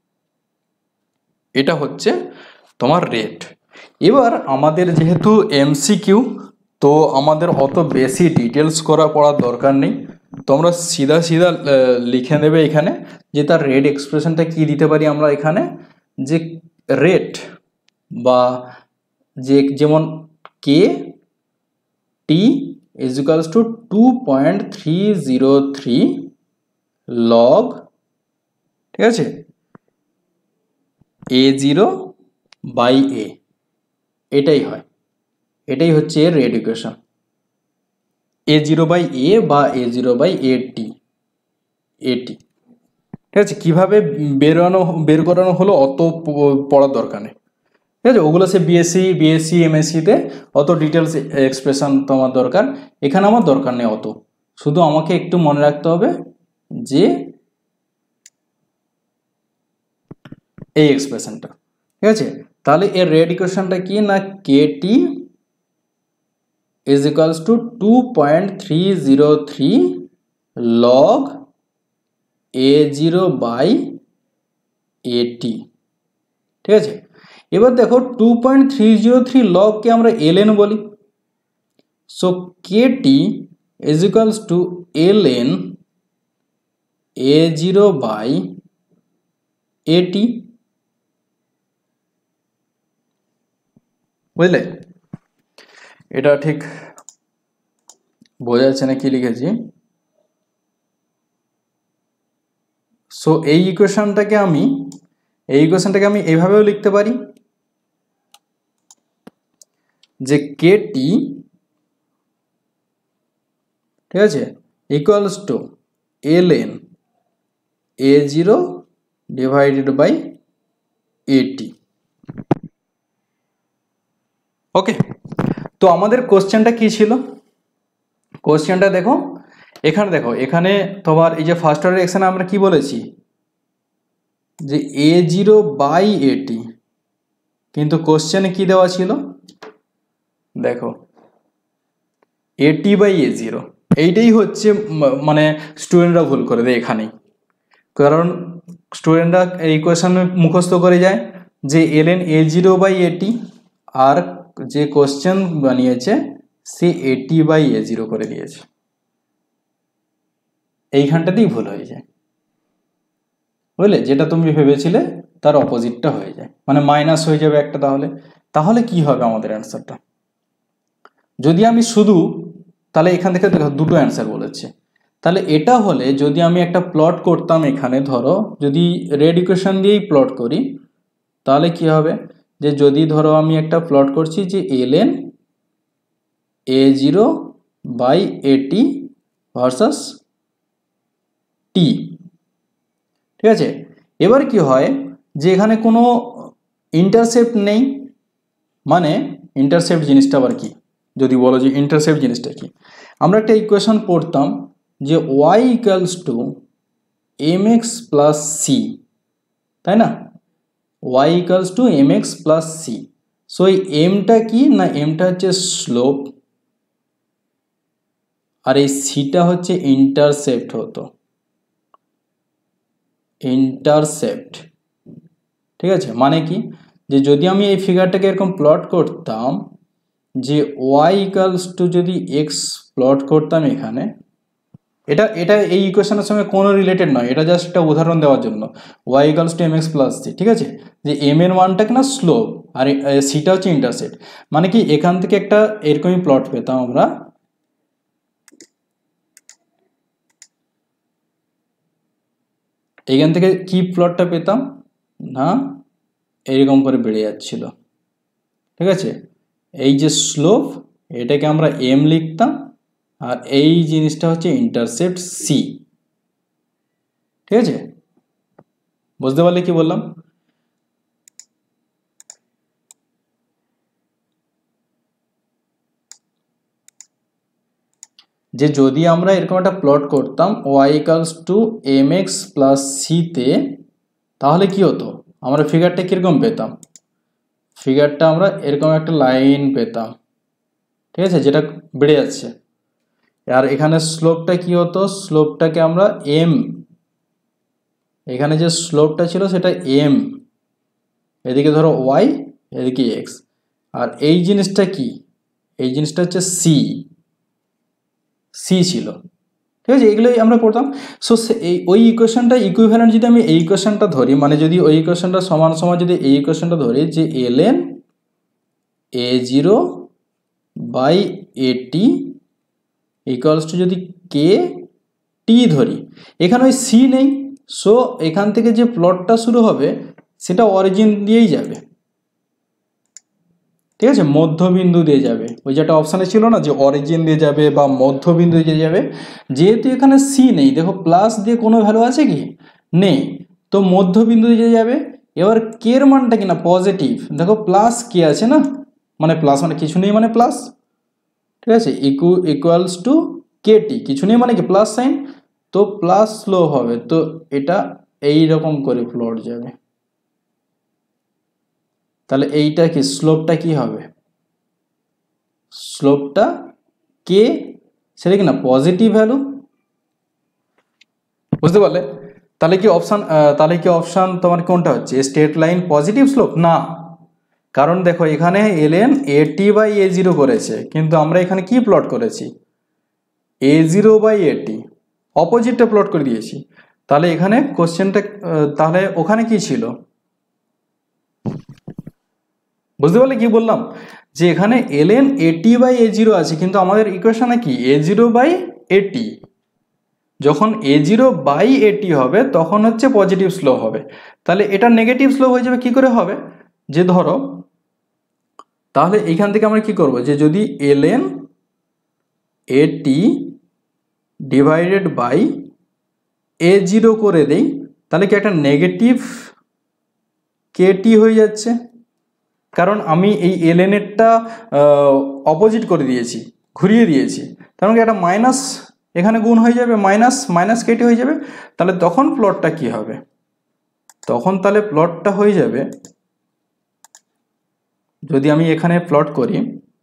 এটা হচ্ছে তোমার রেট। এবার আমাদের যেহেতু এমসিকিউ, তো আমাদের অত বেশি ডিটেলস করা পড়ার দরকার নেই, তোমরা সিধা সিধা লিখে নেবে এখানে যে তার রেট এক্সপ্রেশনটা কি দিতে পারি আমরা এখানে, যে রেট বা যে যেমন K T is equals to two point three zero three log, ঠিক আছে, এ জিরো বাই এ, এটাই হয়, এটাই হচ্ছে এর rate equation, A zero by A বা এ জিরো বাই এ টি, এটি, ঠিক আছে। কীভাবে বেরোনো বের করানো হলো অত পড়ার দরকার নেই, ঠিক আছে। ওগুলো সে বিএসসি বিএসসি এমএসসিতে অত ডিটেলস এক্সপ্রেশন তোমার দরকার, এখানে আমার দরকার নেই অত, শুধু আমাকে একটু মনে রাখতে হবে যে এই এক্সপ্রেশনটা, ঠিক আছে। তাহলে এর রেট ইকুয়েশনটা কি না, K T is equals to two point three zero three log A zero by A T, ঠিক আছে। এবার দেখো two point three zero three লগকে আমরা এল এন বলি, so K T is equals to L N A zero by A T, বুঝলে? এটা ঠিক বোঝা যাচ্ছে না কি লিখেছি। সো এই ইকুয়েশনটাকে আমি এই ইকুয়েশনটাকে আমি এইভাবেও লিখতে পারি যে কে টি, ঠিক আছে, equals to L N A zero divided by A T. Okay, তো আমাদের কোশ্চেনটা কি ছিল? কোশ্চেনটা দেখো এখানে, দেখো এখানে তোমার এই যে ফার্স্ট অর্ডার রিঅ্যাকশনে আমরা কি বলেছি যে এ জিরো বাই এটি, কিন্তু কোশ্চেনে কি দেওয়া ছিল দেখো এটি বাই এ জিরো। এইটাই হচ্ছে মানে স্টুডেন্টরা ভুল করে দেয় এখানেই, কারণ স্টুডেন্টরা এই কোয়েশন মুখস্থ করে যায় যে L N A zero by A T, আর যে কোশ্চেন বানিয়েছে সে এটি বাই এ জিরো করে দিয়েছে, এইখানটাতেই ভুল হয়ে যায়, বুঝলে? যেটা তুমি ভেবেছিলে তার অপোজিটটা হয়ে যায়, মানে মাইনাস হয়ে যাবে একটা। তাহলে তাহলে কি হবে আমাদের অ্যান্সারটা? যদি আমি শুধু, তাহলে এখান থেকে দেখো দুটো অ্যান্সার বলেছে, তাহলে এটা হলে যদি আমি একটা প্লট করতাম এখানে, ধরো যদি রেড ইকুয়েশন দিয়েই প্লট করি, তাহলে কি হবে যে যদি ধরো আমি একটা প্লট করছি যে L N A zero by A T versus T, ঠিক আছে। এবার কি হয় যে এখানে কোনো ইন্টারসেপ্ট নেই, মানে ইন্টারসেপ্ট জিনিসটা আবার কি, যদি বলো যে ইন্টারসেপ্ট জিনিসটা কি, আমরা একটা ইকুয়েশন পড়তাম যে Y equals to M X plus C, তাই না? Y equals to M X plus C. So এই এমটা কি না, এমটা হচ্ছে স্লোপ, আর এই সিটা হচ্ছে ইন্টারসেপ্ট হতো, ইন্টারসেপ্ট, ঠিক আছে। মানে কি যে যদি আমি এই ফিগারটাকে এরকম প্লট করতাম যে ওয়াই ইকুয়ালস টু যদি এক্স প্লট করতাম এখানে, এটা এটা এই ইকুয়েশনের সঙ্গে কোনো রিলেটেড নয়, এটা জাস্ট একটা উদাহরণ দেওয়ার জন্য, Y equals to M X plus C, ঠিক আছে। যে এম এর মানটা কিনা স্লোপ আর সিটা হচ্ছে ইন্টারসেপ্ট, মানে কি এখান থেকে একটা এরকমই প্লট পেতাম আমরা, এখান থেকে কি প্লটটা পেতাম না, এরকম করে বেড়ে যাচ্ছিল, ঠিক আছে। এই যে স্লোপ এটাকে আমরা এম লিখতাম, আর এই জিনিসটা হচ্ছে ইন্টারসেপ্ট সি, ঠিক আছে। বুঝতে পারলে কি বললাম? যে যদি আমরা এরকম একটা প্লট করতাম Y equals to M X plus সিতে, তাহলে কি হতো, আমরা ফিগারটা কীরকম পেতাম, ফিগারটা আমরা এরকম একটা লাইন পেতাম, ঠিক আছে, যেটা বেড়ে যাচ্ছে। আর এখানে স্লোপটা কি হতো, স্লোপটাকে আমরা এম, এখানে যে স্লোপটা ছিল সেটা এম, এদিকে ধরো ওয়াই, এদিকে এক্স, আর এই জিনিসটা কি, এই জিনিসটা হচ্ছে সি, সি ছিল, ঠিক আছে, এগুলোই আমরা পড়তাম। সো এই ওই ইকুয়েশনটা ইকুইভ্যালেন্ট যদি আমি এই ইকুয়েশনটা ধরি, মানে যদি ওই ইকুয়েশনটা সমান সমান যদি এই ইকুয়েশনটা ধরি যে L N A zero by A T equals to যদি কে টি ধরি, এখানে ওই সি নেই, সো এখান থেকে যে প্লটটা শুরু হবে সেটা অরিজিন দিয়েই যাবে, ঠিক আছে, মধ্যবিন্দু দিয়ে যাবে। ওই যেটা অপশানে ছিল না যে অরিজিন দিয়ে যাবে বা মধ্যবিন্দু দিয়ে যাবে, যেহেতু এখানে সি নেই, দেখো প্লাস দিয়ে কোনো ভ্যালু আছে কি, নেই, তো মধ্যবিন্দু দিয়ে যাবে। এবার কের মানটা কিনা পজিটিভ, দেখো প্লাস কে আছে না, মানে প্লাস মানে কিছু নেই মানে প্লাস, ঠিক আছে, ইকু ইকুয়ালস টু কে টি, কিছু নেই মানে কি প্লাস সাইন, তো প্লাস স্লোপ হবে, তো এটা এই রকম করে প্লট যাবে। তাহলে এইটা কি স্লোপটা কি হবে, স্লোপটা কে, সেটা কি না পজিটিভ ভ্যালু, বুঝতে পারলে? তাহলে কি অপশান, তাহলে কি অপশান তোমার কোনটা হচ্ছে, স্ট্রেট লাইন পজিটিভ স্লোপ না, কারণ দেখো এখানে L N A T by A zero করেছে, কিন্তু আমরা এখানে কি প্লট করেছি, A zero by A T, অপোজিটটা প্লট করে দিয়েছি। তাহলে এখানে কোশ্চেনটা, তাহলে ওখানে কি ছিল, বুঝতে পারলে কি বললাম, যে এখানে L N A T by A zero আছে, কিন্তু আমাদের ইকুয়েশনে কি এ জিরো বাই এ টি, যখন এ জিরো বাই এ টি হবে তখন হচ্ছে পজিটিভ স্লোপ হবে। তাহলে এটা নেগেটিভ স্লোপ হয়ে যাবে, কি করে হবে, যে ধরো তাহলে এইখান থেকে আমরা কি করব, যে যদি L N A T divided by A zero করে দেই, তাহলে কি একটা নেগেটিভ কে টি হয়ে যাচ্ছে, কারণ আমি এই এলএন এরটা অপোজিট করে দিয়েছি, ঘুরিয়ে দিয়েছি, তার মানে একটা মাইনাস এখানে গুণ হয়ে যাবে, মাইনাস মাইনাস কেটে হয়ে যাবে। তাহলে তখন প্লটটা কি হবে, তখন তাহলে প্লটটা হয়ে যাবে, যদি আমি এখানে প্লট করি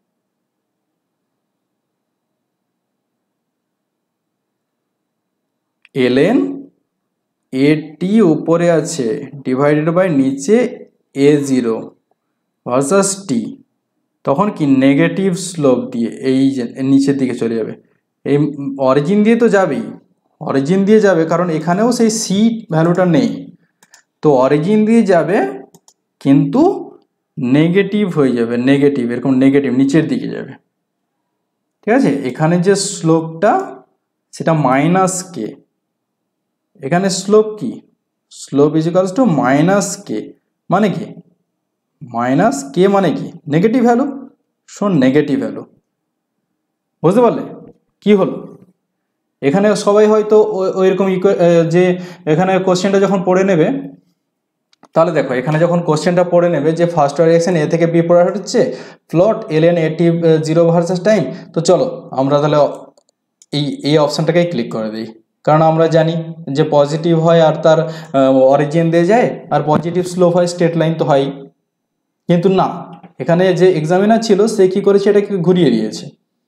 এলএন এ টি উপরে আছে ডিভাইডেড বাই নিচে এ জিরো ভার্সাস টি, তখন কি নেগেটিভ স্লোপ দিয়ে এই যে নিচের দিকে চলে যাবে, এই অরিজিন দিয়ে তো যাবেই, অরিজিন দিয়ে যাবে, কারণ এখানেও সেই সি ভ্যালুটা নেই, তো অরিজিন দিয়ে যাবে কিন্তু নেগেটিভ হয়ে যাবে, নেগেটিভ এরকম নেগেটিভ নিচের দিকে যাবে, ঠিক আছে, এখানে যে স্লোপটা সেটা মাইনাস কে, এখানে স্লোপ কি, slope is equals to minus K, মানে কি মাইনাস কে মানে কি নেগেটিভ ভ্যালু, শোন নেগেটিভ ভ্যালু, বুঝতে পারলে কি হলো। এখানে সবাই হয়তো ওইরকম যে এখানে কোশ্চেনটা যখন পড়ে নেবে, তাহলে দেখো এখানে যখন কোশ্চেনটা পড়ে নেবে যে ফার্স্ট ডাইরেকশন এ থেকে বি পড়া হচ্ছে, plot L N A T zero versus time, তো চলো আমরা তাহলে এই এই অপশানটাকেই ক্লিক করে দিই, কারণ আমরা জানি যে পজিটিভ হয় আর তার অরিজিন দিয়ে যায়, আর পজিটিভ স্লোপ হয় স্ট্রেট লাইন তো হয়, কিন্তু না, এখানে যে এক্সামিনার ছিল সে কি করেছে, এটাকে ঘুরিয়ে দিয়েছে,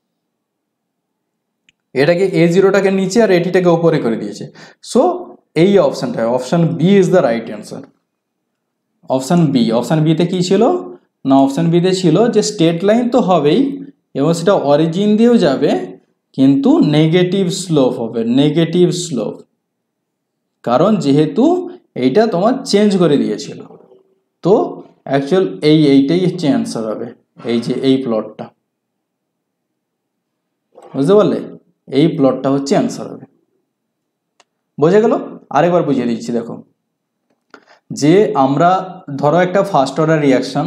এটাকে এ জিরোটাকে নিচে আর এটিটাকে উপরে করে দিয়েছে। সো এই অপশানটা, option B is the right answer, option B. Option বিতে কী ছিল না, অপশান বিতে ছিল যে স্ট্রেট লাইন তো হবেই এবং সেটা অরিজিন দিয়েও যাবে, কিন্তু নেগেটিভ স্লোপ হবে, নেগেটিভ স্লোপ, কারণ যেহেতু এইটা তোমার চেঞ্জ করে দিয়েছিল, তো অ্যাকচুয়াল এই এইটাই হচ্ছে অ্যান্সার হবে, এই যে এই প্লটটা, বুঝতে পারলে, এই প্লটটা হচ্ছে অ্যান্সার হবে, বোঝা গেল। আরেকবার বুঝিয়ে দিচ্ছি, দেখো যে আমরা ধরো একটা ফার্স্ট অর্ডার রিয়াকশন,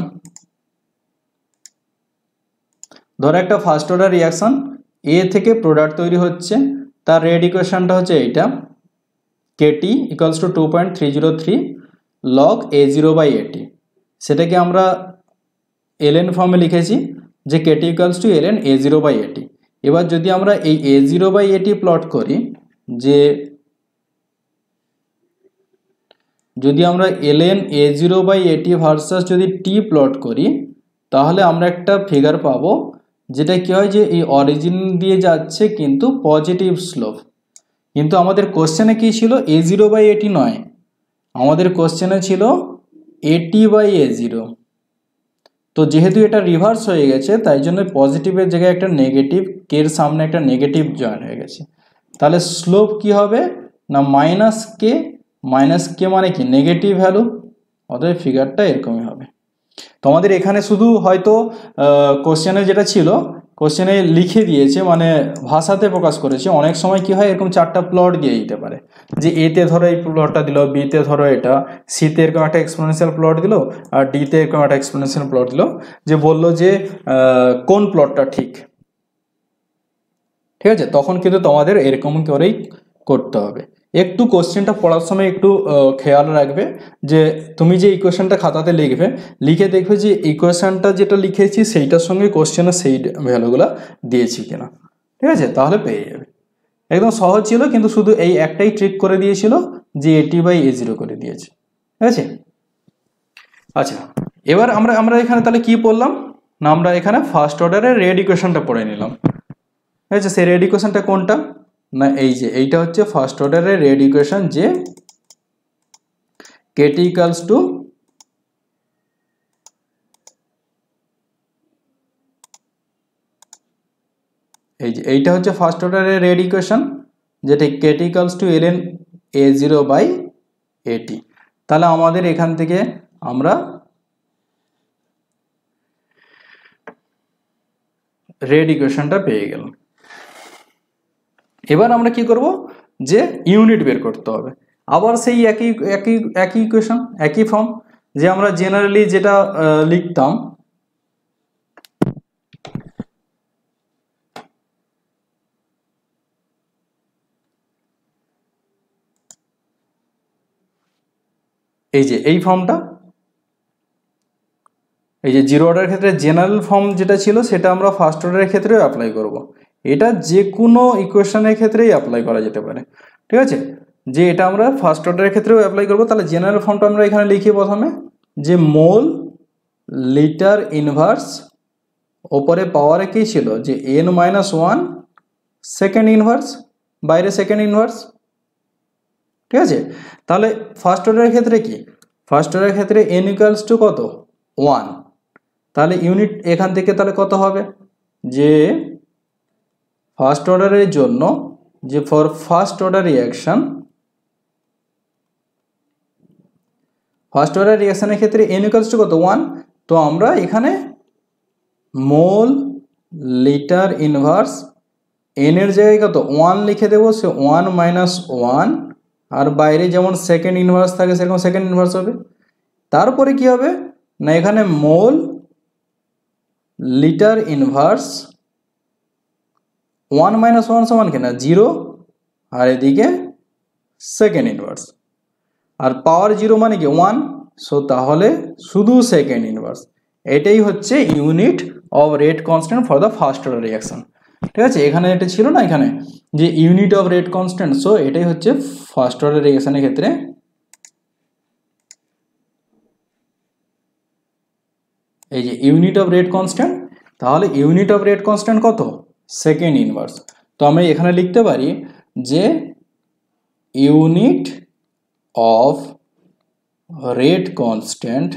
ধরো একটা ফার্স্ট অর্ডার রিয়াকশন এ থেকে প্রোডাক্ট তৈরি হচ্ছে, তার রেড ইকুয়েশনটা হচ্ছে এইটা, K T equals to two point three zero three log A zero by A T, সেটাকে আমরা এলএন ফর্মে লিখেছি যে Katie equals to LN A zero by A T. এবার যদি আমরা এই A zero by A T plot করি, যে যদি আমরা L N A zero by A T versus যদি টি প্লট করি, তাহলে আমরা একটা ফিগার পাবো যেটা কি হয় যে এই অরিজিন দিয়ে যাচ্ছে কিন্তু পজিটিভ স্লোপ। কিন্তু আমাদের কোশ্চেনে কি ছিল, এ জিরো বাই এটি নয়, আমাদের কোশ্চেনে ছিল এটি বাই এ জিরো। তো যেহেতু এটা রিভার্স হয়ে গেছে, তাই জন্য পজিটিভের জায়গায় একটা নেগেটিভ, কের সামনে একটা নেগেটিভ জয়েন হয়ে গেছে। তাহলে স্লোপ কি হবে না মাইনাস কে, মাইনাস কে মানে কি নেগেটিভ ভ্যালু, অতএব ফিগারটা এরকমই হবে। তোমাদের এখানে শুধু হয়তো কোশ্চেনে যেটা ছিল, কোশ্চেনে লিখে দিয়েছে মানে ভাষাতে প্রকাশ করেছে। অনেক সময় কি হয় এরকম চারটা প্লট দিয়ে দিতে পারে, যে এতে ধরো এই প্লটটা দিল, বিতে ধরো এটা, সিতে এরকম একটা এক্সপোনেনশিয়াল প্লট দিল, আর ডিতে এরকম একটা এক্সপোনেনশিয়াল প্লট দিল, যে বললো যে কোন প্লটটা ঠিক, ঠিক আছে। তখন কিন্তু তোমাদের এরকম করেই করতে হবে। একটু কোশ্চেনটা পড়ার সময় একটু খেয়াল রাখবে যে তুমি যে ইকুয়েশনটা খাতাতে লিখবে, লিখে দেখবে যে ইকুয়েশনটা যেটা লিখেছি সেইটার সঙ্গে কোশ্চেনে সেই ভ্যালুগুলো দিয়েছি কিনা, ঠিক আছে, তাহলে পেয়ে যাবে। একদম সহজ ছিল, কিন্তু শুধু এই একটাই ট্রিক করে দিয়েছিল যে এটি বাই এ জিরো করে দিয়েছে, ঠিক আছে। আচ্ছা, এবার আমরা আমরা এখানে তাহলে কি পড়লাম না, আমরা এখানে ফার্স্ট অর্ডারের রেড ইকুয়েশনটা পড়ে নিলাম, ঠিক আছে। সেই রেড ইকুয়েশনটা কোনটা না, এই যে এইটা হচ্ছে ফার্স্ট অর্ডারের রেড ইকুয়েশন, যে কেটি ইকুয়ালস টু এই যে এইটা হচ্ছে ফার্স্ট অর্ডারের রেড ইকুয়েশন, যেটা K T equals to L N A zero by A T. তাহলে আমাদের এখান থেকে আমরা রেড ইকুয়েশনটা পেয়ে গেলাম। এবার আমরা কি করব, যে ইউনিট বের করতে হবে। আবার সেই একই একই একই ইকুয়েশন, একই ফর্ম, যে আমরা জেনারেলি যেটা লিখতাম, এই যে এই ফর্মটা, এই যে জিরো অর্ডারের ক্ষেত্রে জেনারেল ফর্ম যেটা ছিল সেটা আমরা ফার্স্ট অর্ডারের ক্ষেত্রেও অ্যাপ্লাই করব। এটা যে কোনো ইকুয়েশনের ক্ষেত্রেই অ্যাপ্লাই করা যেতে পারে, ঠিক আছে। যে এটা আমরা ফার্স্ট অর্ডারের ক্ষেত্রেও অ্যাপ্লাই করব। তাহলে জেনারেল ফর্মটা আমরা এখানে লিখি প্রথমে, যে মোল লিটার ইনভার্স, ওপরে পাওয়ারে কি ছিল যে N minus one second inverse, বাইরে সেকেন্ড ইনভার্স, ঠিক আছে। তাহলে ফার্স্ট অর্ডারের ক্ষেত্রে কি, ফার্স্ট অর্ডারের ক্ষেত্রে এন ইকুয়ালস টু কত ওয়ান, তাহলে ইউনিট এখান থেকে তাহলে কত হবে, যে ফার্স্ট অর্ডারের জন্য যে for first order reaction, first order রিঅ্যাকশনের ক্ষেত্রে এন ইকুয়ালস টু কত ওয়ান, তো আমরা এখানে মোল লিটার ইনভার্স এন এর জায়গায় কত ওয়ান লিখে দেবো, সে ওয়ান মাইনাস ওয়ান, আর বাইরে যেমন সেকেন্ড ইনভার্স থাকে সেরকম সেকেন্ড ইনভার্স হবে। তারপরে কি হবে না, এখানে mole litre inverse one minus one সমান কিনা জিরো, আর এদিকে সেকেন্ড ইনভার্স, আর পাওয়ার জিরো মানে কি ওয়ান, সো তাহলে শুধু সেকেন্ড ইনভার্স। এটাই হচ্ছে unit of rate constant for the first order reaction, ঠিক আছে। এখানে এটা ছিল না এখানে যে unit of rate constant, so এটাই হচ্ছে ফার্স্ট অর্ডার রিঅ্যাকশনের ক্ষেত্রে এই যে ইউনিট অফ রেট কনস্ট্যান্ট। তাহলে ইউনিট অফ রেট কনস্ট্যান্ট কত সেকেন্ড ইনভার্স, তো আমি এখানে লিখতে পারি যে unit of rate constant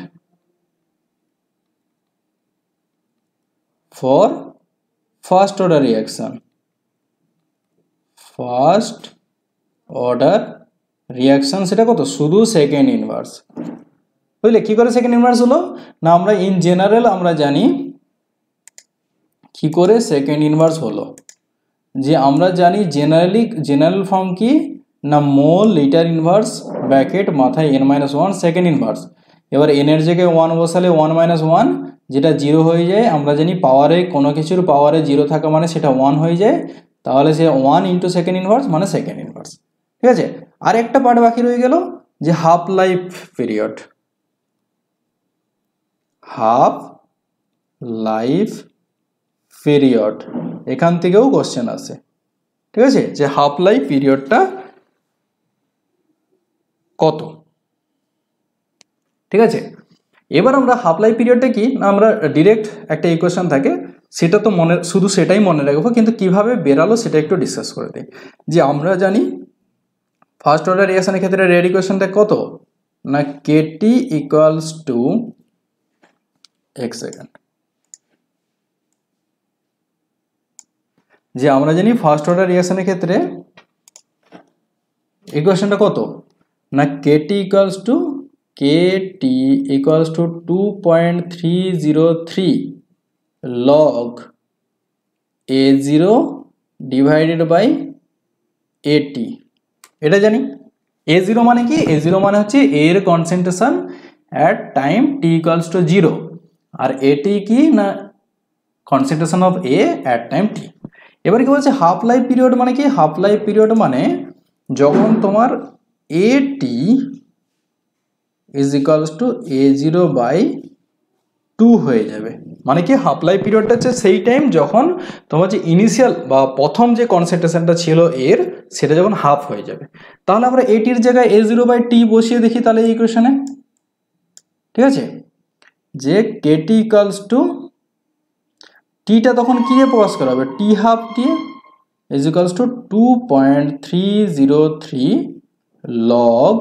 for first order reaction, first order reaction সেটা কত শুধু সেকেন্ড ইনভার্স, বুঝলে কি করে সেকেন্ড ইনভার্স হলো না, আমরা ইন জেনারেল আমরা জানি কি করে সেকেন্ড ইনভার্স হলো, যে আমরা জানি জেনারেলি জেনারেল ফর্ম কি না মোল লিটার ইনভার্স ব্র্যাকেট মাথায় N minus one second inverse. এবার এন এর জায়গায় ওয়ান বসালে ওয়ান মাইনাস ওয়ান যেটা জিরো হয়ে যায়, আমরা জানি পাওয়ারে কোনো কিছুর পাওয়ারে জিরো থাকা মানে সেটা ওয়ান হয়ে যায়, তাহলে সে ওয়ান ইন্টু সেকেন্ড ইনভার্স মানে সেকেন্ড ইনভার্স, ঠিক আছে। আর একটা পার্ট বাকি রয়ে গেল যে half life period, half life period, এখান থেকেও কোশ্চেন আসে, ঠিক আছে, যে হাফ লাইফ পিরিয়ডটা কত, ঠিক আছে। এবার আমরা হাফ লাইফ পিরিয়ডটা কি, আমরা ডিরেক্ট একটা ইকুয়েশন থাকে সেটা তো মনে, শুধু সেটাই মনে রাখবো, কিন্তু কিভাবে বেরালো সেটা একটু ডিসকাস করে দিই। যে আমরা জানি ফার্স্ট অর্ডার রিঅ্যাকশনের ক্ষেত্রে রেড ইকুয়েশনটা কত না, কেটি ইকুয়ালস টু এক সেকেন্ড, যে আমরা জানি ফার্স্ট অর্ডার রিঅ্যাকশনের ক্ষেত্রে ইকুয়েশনটা কত না, K T equals to K T equals to two point three zero three log A zero divided by A T. এটা জানি এ জিরো মানে কি, এ জিরো মানে হচ্ছে এর concentration at time T equals to zero, আর এটি কি না concentration of A at time T. এবার কি বলছে হাফ লাইফ পিরিয়ড মানে কি, হাফ লাইফ পিরিয়ড মানে যখন তোমার A T is equals to A zero by two হয়ে যাবে, মানে কি হাফ লাইফ পিরিয়ডটা হচ্ছে সেই টাইম যখন তোমার যে ইনিশিয়াল বা প্রথম যে কনসেন্ট্রেশনটা ছিল এর সেটা যখন হাফ হয়ে যাবে। তাহলে আমরা এটির জায়গায় এ জিরো বাই টি বসিয়ে দেখি তাহলে এই ইকুয়েশনে, ঠিক আছে, যে কেটি ইকুয়ালস টু টিটা তখন কি দিয়ে প্রকাশ করা হবে, টি হাফ দিয়ে is equals to two point three zero three log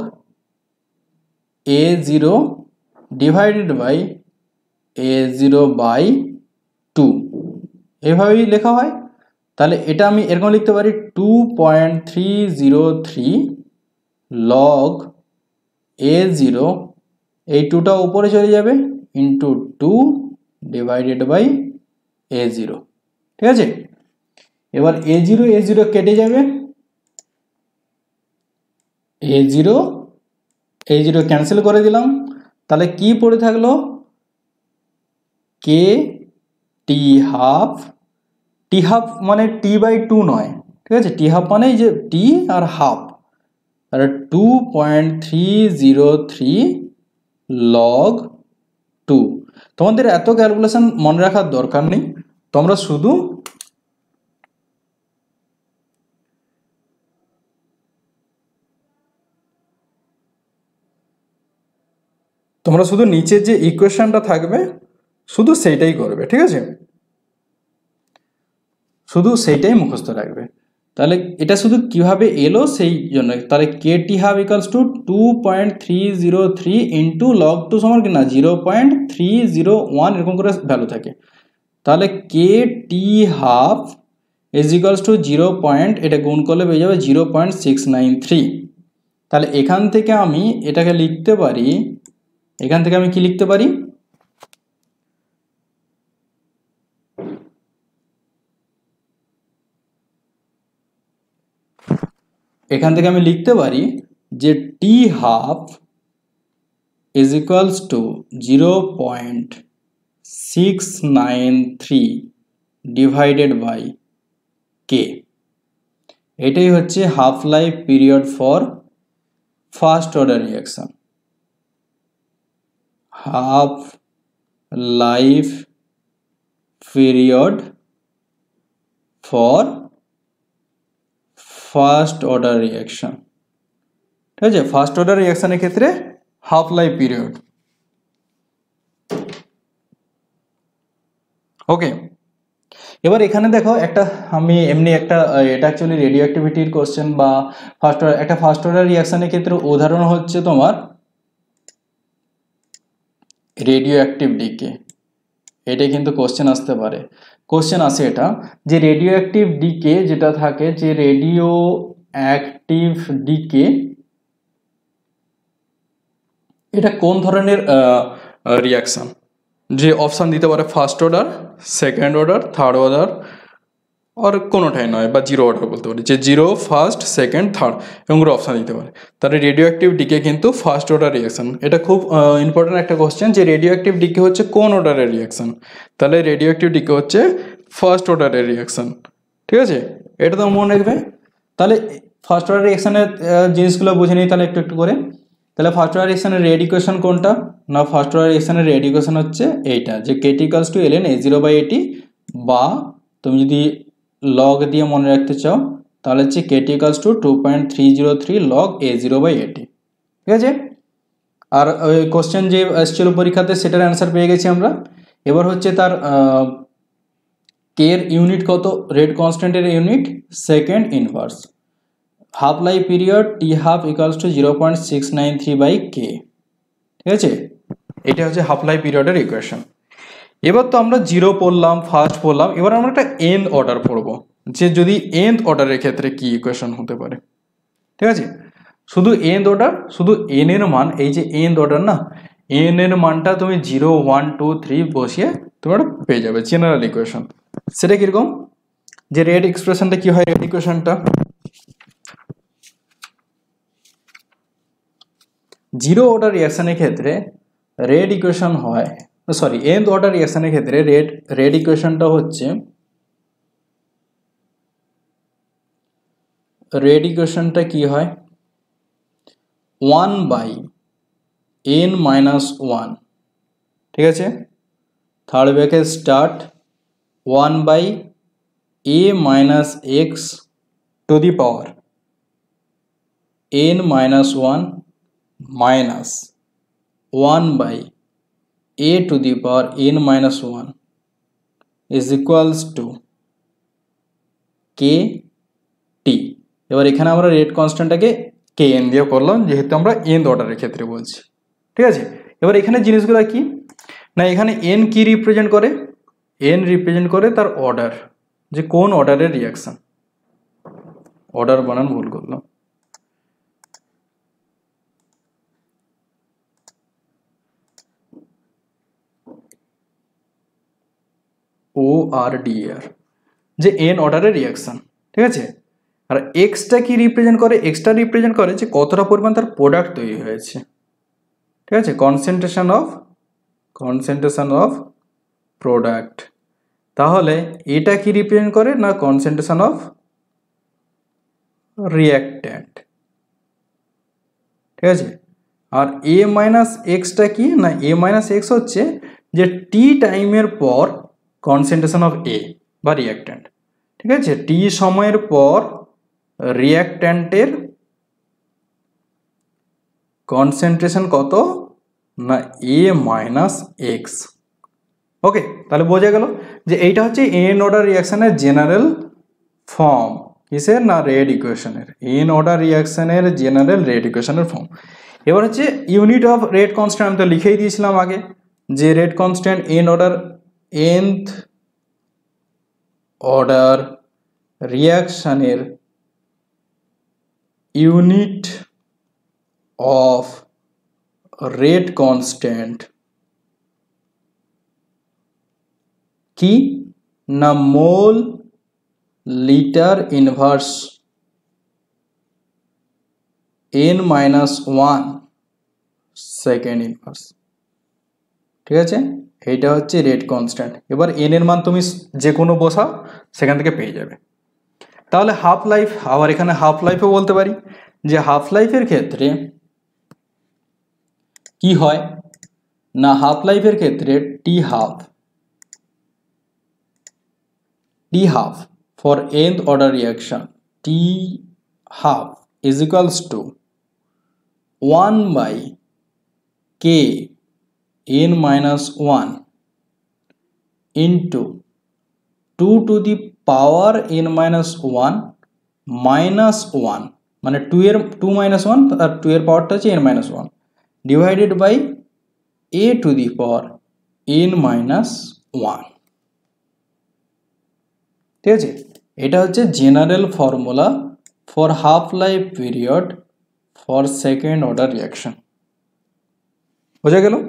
A zero divided by A zero by two, এভাবেই লেখা হয়। তাহলে এটা আমি এরকম লিখতে পারি two point three zero three log এ জিরো, এই টুটা উপরে চলে যাবে into two divided by A zero, ঠিক আছে। এবার এ জিরো এ জিরো কেটে যাবে, A zero A zero cancel করে দিলাম, তাহলে কি পড়ে থাকলো কে টি হাফ, টি হাফ মানে টি বাই টু নয়, ঠিক আছে, টি হাফ মানে যে টি আর হাফ, তাহলে two point three zero three log two. তোমাদের এত ক্যালকুলেশন মনে রাখার দরকার নেই, তোমরা শুধু তোমরা শুধু নিচের যে ইকুয়েশনটা থাকবে শুধু সেইটাই করবে, ঠিক আছে, শুধু সেইটাই মুখস্থ রাখবে। তাহলে এটা শুধু কিভাবে এলো সেই জন্য, তাহলে k t half equals to two point three zero three into log two সমান কিনা zero point three zero one এরকম করে ভ্যালু থাকে। তাহলে k t half is equals to zero point, এটা গুণ করলে পেয়ে যাবে zero point six nine three. তাহলে এখান থেকে আমি এটাকে লিখতে পারি, এখান থেকে আমি কি লিখতে পারি, এখান থেকে আমি লিখতে পারি যে টি half is equals to zero point six nine three divided by k. এটাই হচ্ছে half life period for first order reaction, half life period for first order reaction, ঠিক আছে, ফার্স্ট অর্ডার রিঅ্যাকশনের ক্ষেত্রে হাফ লাইফ পিরিয়ড। ওকে, এবার এখানে দেখো একটা আমি এমনি একটা, এটা অ্যাকচুয়ালি রেডিও অ্যাক্টিভিটির কোশ্চেন বা ফার্স্ট অর্ডার, একটা ফার্স্ট অর্ডার রিঅ্যাকশনের ক্ষেত্রে উদাহরণ হচ্ছে তোমার রেডিও অ্যাক্টিভ ডিকে। এটা কিন্তু কোশ্চেন আসতে পারে, কোশ্চেন আসে এটা যে রেডিও অ্যাক্টিভ ডিকে যেটা থাকে, যে রেডিও অ্যাক্টিভ ডিকে এটা কোন ধরনের রিঅ্যাকশন, যে অপশান দিতে পারে first order, second order, third order, আর কোনোটাই নয়, বা জিরো অর্ডার বলতে পারি, যে জিরো, ফার্স্ট, সেকেন্ড, থার্ড এরকমগুলো অপশান দিতে পারে। তাহলে রেডিও অ্যাক্টিভ ডিকে কিন্তু ফার্স্ট অর্ডার রিঅ্যাকশন। এটা খুব ইম্পর্টেন্ট একটা কোশ্চেন, যে রেডিও অ্যাক্টিভ ডিকে হচ্ছে কোন অর্ডারের রিঅ্যাকশন, তাহলে রেডিও অ্যাক্টিভ ডিকে হচ্ছে ফার্স্ট অর্ডারের রিঅ্যাকশন, ঠিক আছে, এটা তো মনে রাখবে। তাহলে ফার্স্ট অর্ডার রিঅ্যাকশনের জিনিসগুলো বুঝে নিই তাহলে একটু একটু করে। তাহলে ফার্স্ট অর্ডার রিঅ্যাকশনের রেড ইকুয়েশন কোনটা না, ফার্স্ট অর্ডার রিঅ্যাকশনের রেড ইকুয়েশন হচ্ছে এইটা, যে Katie equals to LN A zero by a t বা তুমি যদি লগ দিয়ে মনে রাখতে চাও তাহলে হচ্ছে k t equals to two point three zero three log A zero by a t. ঠিক আছে, আর ওই কোশ্চেন যে এসেছিল পরীক্ষাতে সেটার অ্যান্সার পেয়ে গেছি আমরা। এবার হচ্ছে তার কে এর ইউনিট কত, রেট কনস্ট্যান্টের unit second inverse, half life period t half equals to zero point six nine three by k. ঠিক আছে, এটা হচ্ছে হাফ লাইফ পিরিয়ডের ইকুয়েশন। এবার তো আমরা জিরো পড়লাম, ফার্স্ট পড়লাম, এবার আমরা একটা এন্ড অর্ডার পড়বো যে যদি এন্ড অর্ডারের ক্ষেত্রে কি ইকুয়েশন হতে পারে। ঠিক আছে, শুধু এন্ড অর্ডার, শুধু এন এর মান, এই যে এন্ড অর্ডার না, এন এর মানটা তুমি জিরো ওয়ান টু থ্রি বসিয়ে তুমি ওটা পেয়ে যাবে জেনারেল ইকুয়েশন। সেটা কিরকম, যে রেট এক্সপ্রেশনটা কি হয়, রেট ইকুয়েশনটা জিরো অর্ডার রিঅ্যাকশনের ক্ষেত্রে রেট ইকুয়েশন হয়, সরি এন্ড অর্ডার রিঅ্যাকশনের ক্ষেত্রে রেট রেট ইকুয়েশনটা হচ্ছে, রেট ইকুয়েশনটা কি হয়, one by n minus one. ঠিক আছে, third bracket start one by a minus x to the power n minus one minus one by a to the power n minus one is equals to k t. এবার এখানে আমরা rate কনস্ট্যান্টটাকে K N দিয়ে করলাম যেহেতু আমরা and অর্ডারের ক্ষেত্রে বলছি। ঠিক আছে, এবার এখানে জিনিসগুলো কি না, এখানে এন কি রিপ্রেজেন্ট করে, এন রিপ্রেজেন্ট করে তার অর্ডার, যে কোন অর্ডারের রিয়াকশন, অর্ডার বানান ভুল করলাম, ও আর ডি আর, যে এন অর্ডারের রিয়াকশন। ঠিক আছে, আর এক্সটা কি রিপ্রেজেন্ট করে, এক্সটা রিপ্রেজেন্ট করে যে কতটা পরিমাণ তার প্রোডাক্ট তৈরি হয়েছে। ঠিক আছে, concentration of concentration of product. তাহলে এটা কি রিপ্রেজেন্ট করে না, কনসেন্ট্রেশন অফ রিঅ্যাক্ট্যান্ট। ঠিক আছে, আর এ মাইনাস এক্সটা কি না, এ মাইনাস এক্স হচ্ছে যে টি টাইমের পর কনসেন্ট্রেশন অফ এ বা রিঅ্যাক্ট্যান্ট। ঠিক আছে, টি সময়ের পর রিঅ্যাক্ট্যান্টের কনসেন্ট্রেশন কত না, এ মাইনাস এক্স। ওকে, তাহলে বোঝা গেল যে এইটা হচ্ছে এন অর্ডার রিয়াকশনের জেনারেল ফর্ম, কিসের না, রেট ইকুয়েশনের, এন অর্ডার রিয়াকশনের জেনারেল রেট ইকুয়েশনের ফর্ম। এবার হচ্ছে ইউনিট অফ রেট কনস্ট্যান্ট, আমি তো লিখেই দিয়েছিলাম আগে যে rate constant n order, nth order রিয়াকশনের ইউনিট অফ রেট কনস্ট্যান্ট কি না, mole litre inverse n minus one second inverse. ঠিক আছে, এইটা হচ্ছে রেট কনস্ট্যান্ট। এবার এন এর মান তুমি যে কোনো বসাও সেখান থেকে পেয়ে যাবে। তাহলে হাফ লাইফ, আবার এখানে হাফ লাইফও বলতে পারি যে হাফ লাইফের ক্ষেত্রে কি হয় না, হাফ লাইফের ক্ষেত্রে t half t half for nth order reaction T half is equals to one by K n minus one into two to the power n minus one minus one, মানে two এর two minus one আর two এর পাওয়ারটা হচ্ছে n minus one divided by a to the power n minus one। ঠিক আছে, এটা হচ্ছে general formula for half life period for second order reaction. বোঝা গেল,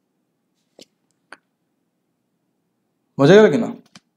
বোঝা গেল কিনা,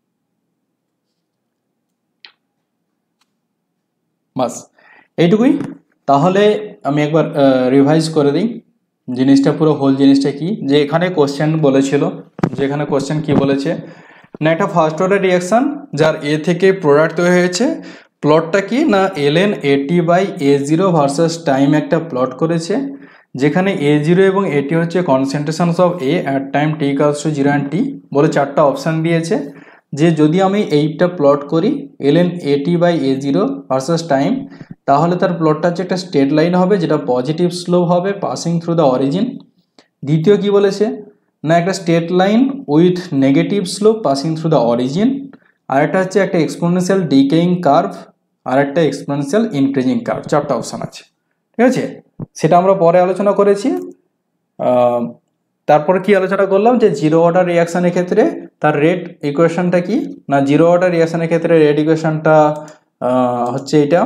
বাস এইটুকুই। তাহলে আমি একবার রিভাইজ করে দিই জিনিসটা, পুরো হোল জিনিসটা কি, যে এখানে কোশ্চেন বলেছিল, যে এখানে কোশ্চেন কি বলেছে না, একটা ফার্স্ট অর্ডার রিয়াকশন যার এ থেকে প্রোডাক্ট তৈরি হয়েছে, প্লটটা কি না এল এন এটি by A zero versus time একটা প্লট করেছে, যেখানে এ জিরো এবং এটি হচ্ছে concentrations of A at time T equals to zero and t বলে চারটা অপশান দিয়েছে। যে যদি আমি এইটা প্লট করি l n a t by A zero versus time, তাহলে তার প্লটটা হচ্ছে একটা স্ট্রেট লাইন হবে যেটা পজিটিভ স্লোপ হবে পাসিং থ্রু দ্য অরিজিন। দ্বিতীয় কি বলেছে না একটা straight line with negative slope passing through the origin, আর একটা হচ্ছে একটা এক্সপোনেনশিয়াল ডিকেইং কার্ভ, আর একটা এক্সপোনেনশিয়াল ইনক্রিজিং কার্ভ। চারটা অপশান আছে, ঠিক আছে, সেটা আমরা পরে আলোচনা করেছি। তারপরে কি আলোচনা করলাম যে জিরো অর্ডার রিয়াকশানের ক্ষেত্রে তার রেট ইকুয়েশনটা কি না, জিরো অর্ডার রিয়াকশানের ক্ষেত্রে রেট ইকুয়েশনটা হচ্ছে এটা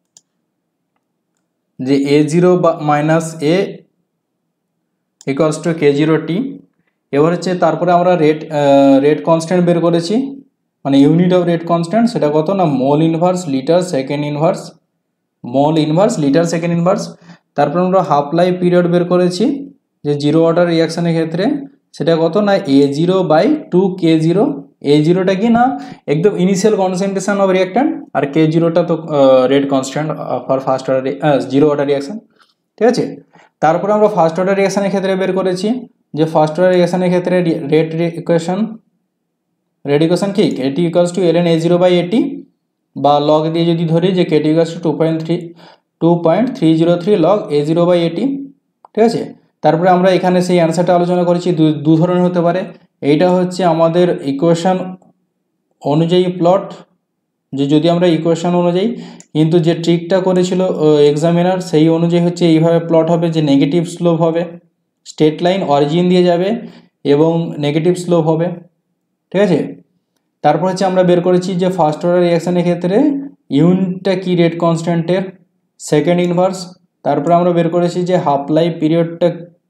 যে এ জিরো বা minus A equals to K zero টি। এবার হচ্ছে তারপরে আমরা রেট রেট কনস্ট্যান্ট বের করেছি, মানে ইউনিট অফ রেট কনস্ট্যান্ট সেটা কত না mole inverse litre second inverse, mole inverse litre second inverse. তারপরে আমরা হাফ লাইফ পিরিয়ড বের করেছি যে জিরো অর্ডার রিয়াকশানের ক্ষেত্রে সেটা কত না এ zero by two K zero. A জিরোটা কি না একদম ইনিশিয়াল কনসেন্ট্রেশন অফ রিয়াক্ট্যান্ট, আর কে জিরোটা তো rate constant for first order zero order reaction, ঠিক আছে। তারপরে আমরা ফার্স্ট অর্ডার রিয়াকশানের ক্ষেত্রে বের করেছি যে ফার্স্ট অর্ডার রিয়াকশানের ক্ষেত্রে রেট ইকুয়েশন রেট ইকুয়েশন কি a t equals to LN A zero by a t, বা লগ দিয়ে যদি ধরি যে Katie equals to two point three two point three zero three log A zero by a t, ঠিক আছে। তারপরে আমরা এখানে সেই অ্যান্সারটা আলোচনা করেছি দু ধরনের হতে পারে। এইটা হচ্ছে আমাদের ইকুয়েশন অনুযায়ী প্লট, যে যদি আমরা ইকুয়েশন অনুযায়ী, কিন্তু যে ট্রিকটা করেছিল এক্সামিনার সেই অনুযায়ী হচ্ছে এইভাবে প্লট হবে যে নেগেটিভ স্লোপ হবে, স্ট্রেট লাইন অরিজিন দিয়ে যাবে এবং নেগেটিভ স্লোপ হবে, ঠিক আছে। তারপর হচ্ছে আমরা বের করেছি যে ফার্স্ট অর্ডার রিয়াকশানের ক্ষেত্রে ইউনিটটা কি রেট কনস্ট্যান্টের সেকেন্ড ইনভার্স। তারপরে আমরা বের করেছি যে হাফ লাইফ পিরিয়ডটা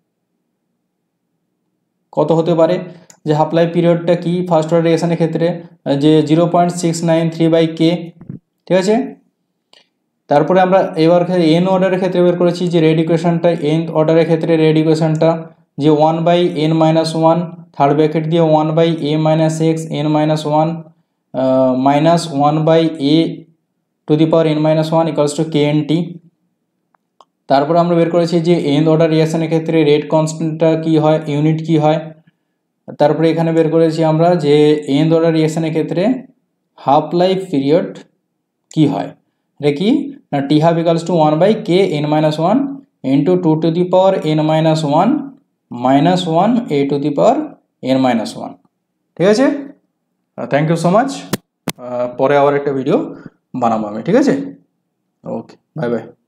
কত হতে পারে, যে হাফ লাইফ পিরিয়ডটা কি ফার্স্ট অর্ডার রিয়াকশানের ক্ষেত্রে যে zero point six nine three by k, ঠিক আছে। তারপরে আমরা এবার এন অর্ডারের ক্ষেত্রে বের করেছি যে রেড ইকুয়েশনটা এন অর্ডারের ক্ষেত্রে রেড ইকুয়েশনটা যে one by n minus one third bracket দিয়ে one by a minus x n minus one minus one by a to the power n minus one equals to k n t. তারপর আমরা বের করেছি যে N order রিয়াকশানের ক্ষেত্রে rate কনস্ট্যান্টটা কী হয়, unit কী হয়। তারপরে এখানে বের করেছি আমরা যে এন অর্ডার রিয়াকশানের ক্ষেত্রে হাফ লাইফ পিরিয়ড কী হয়, এটা কি না টি half equals to one by k n minus one into two to the power n minus one minus one a to the power n minus one, ঠিক আছে। Thank you so much, পরে আবার একটা video বানাবো আমি, ঠিক আছে। Okay, bye by.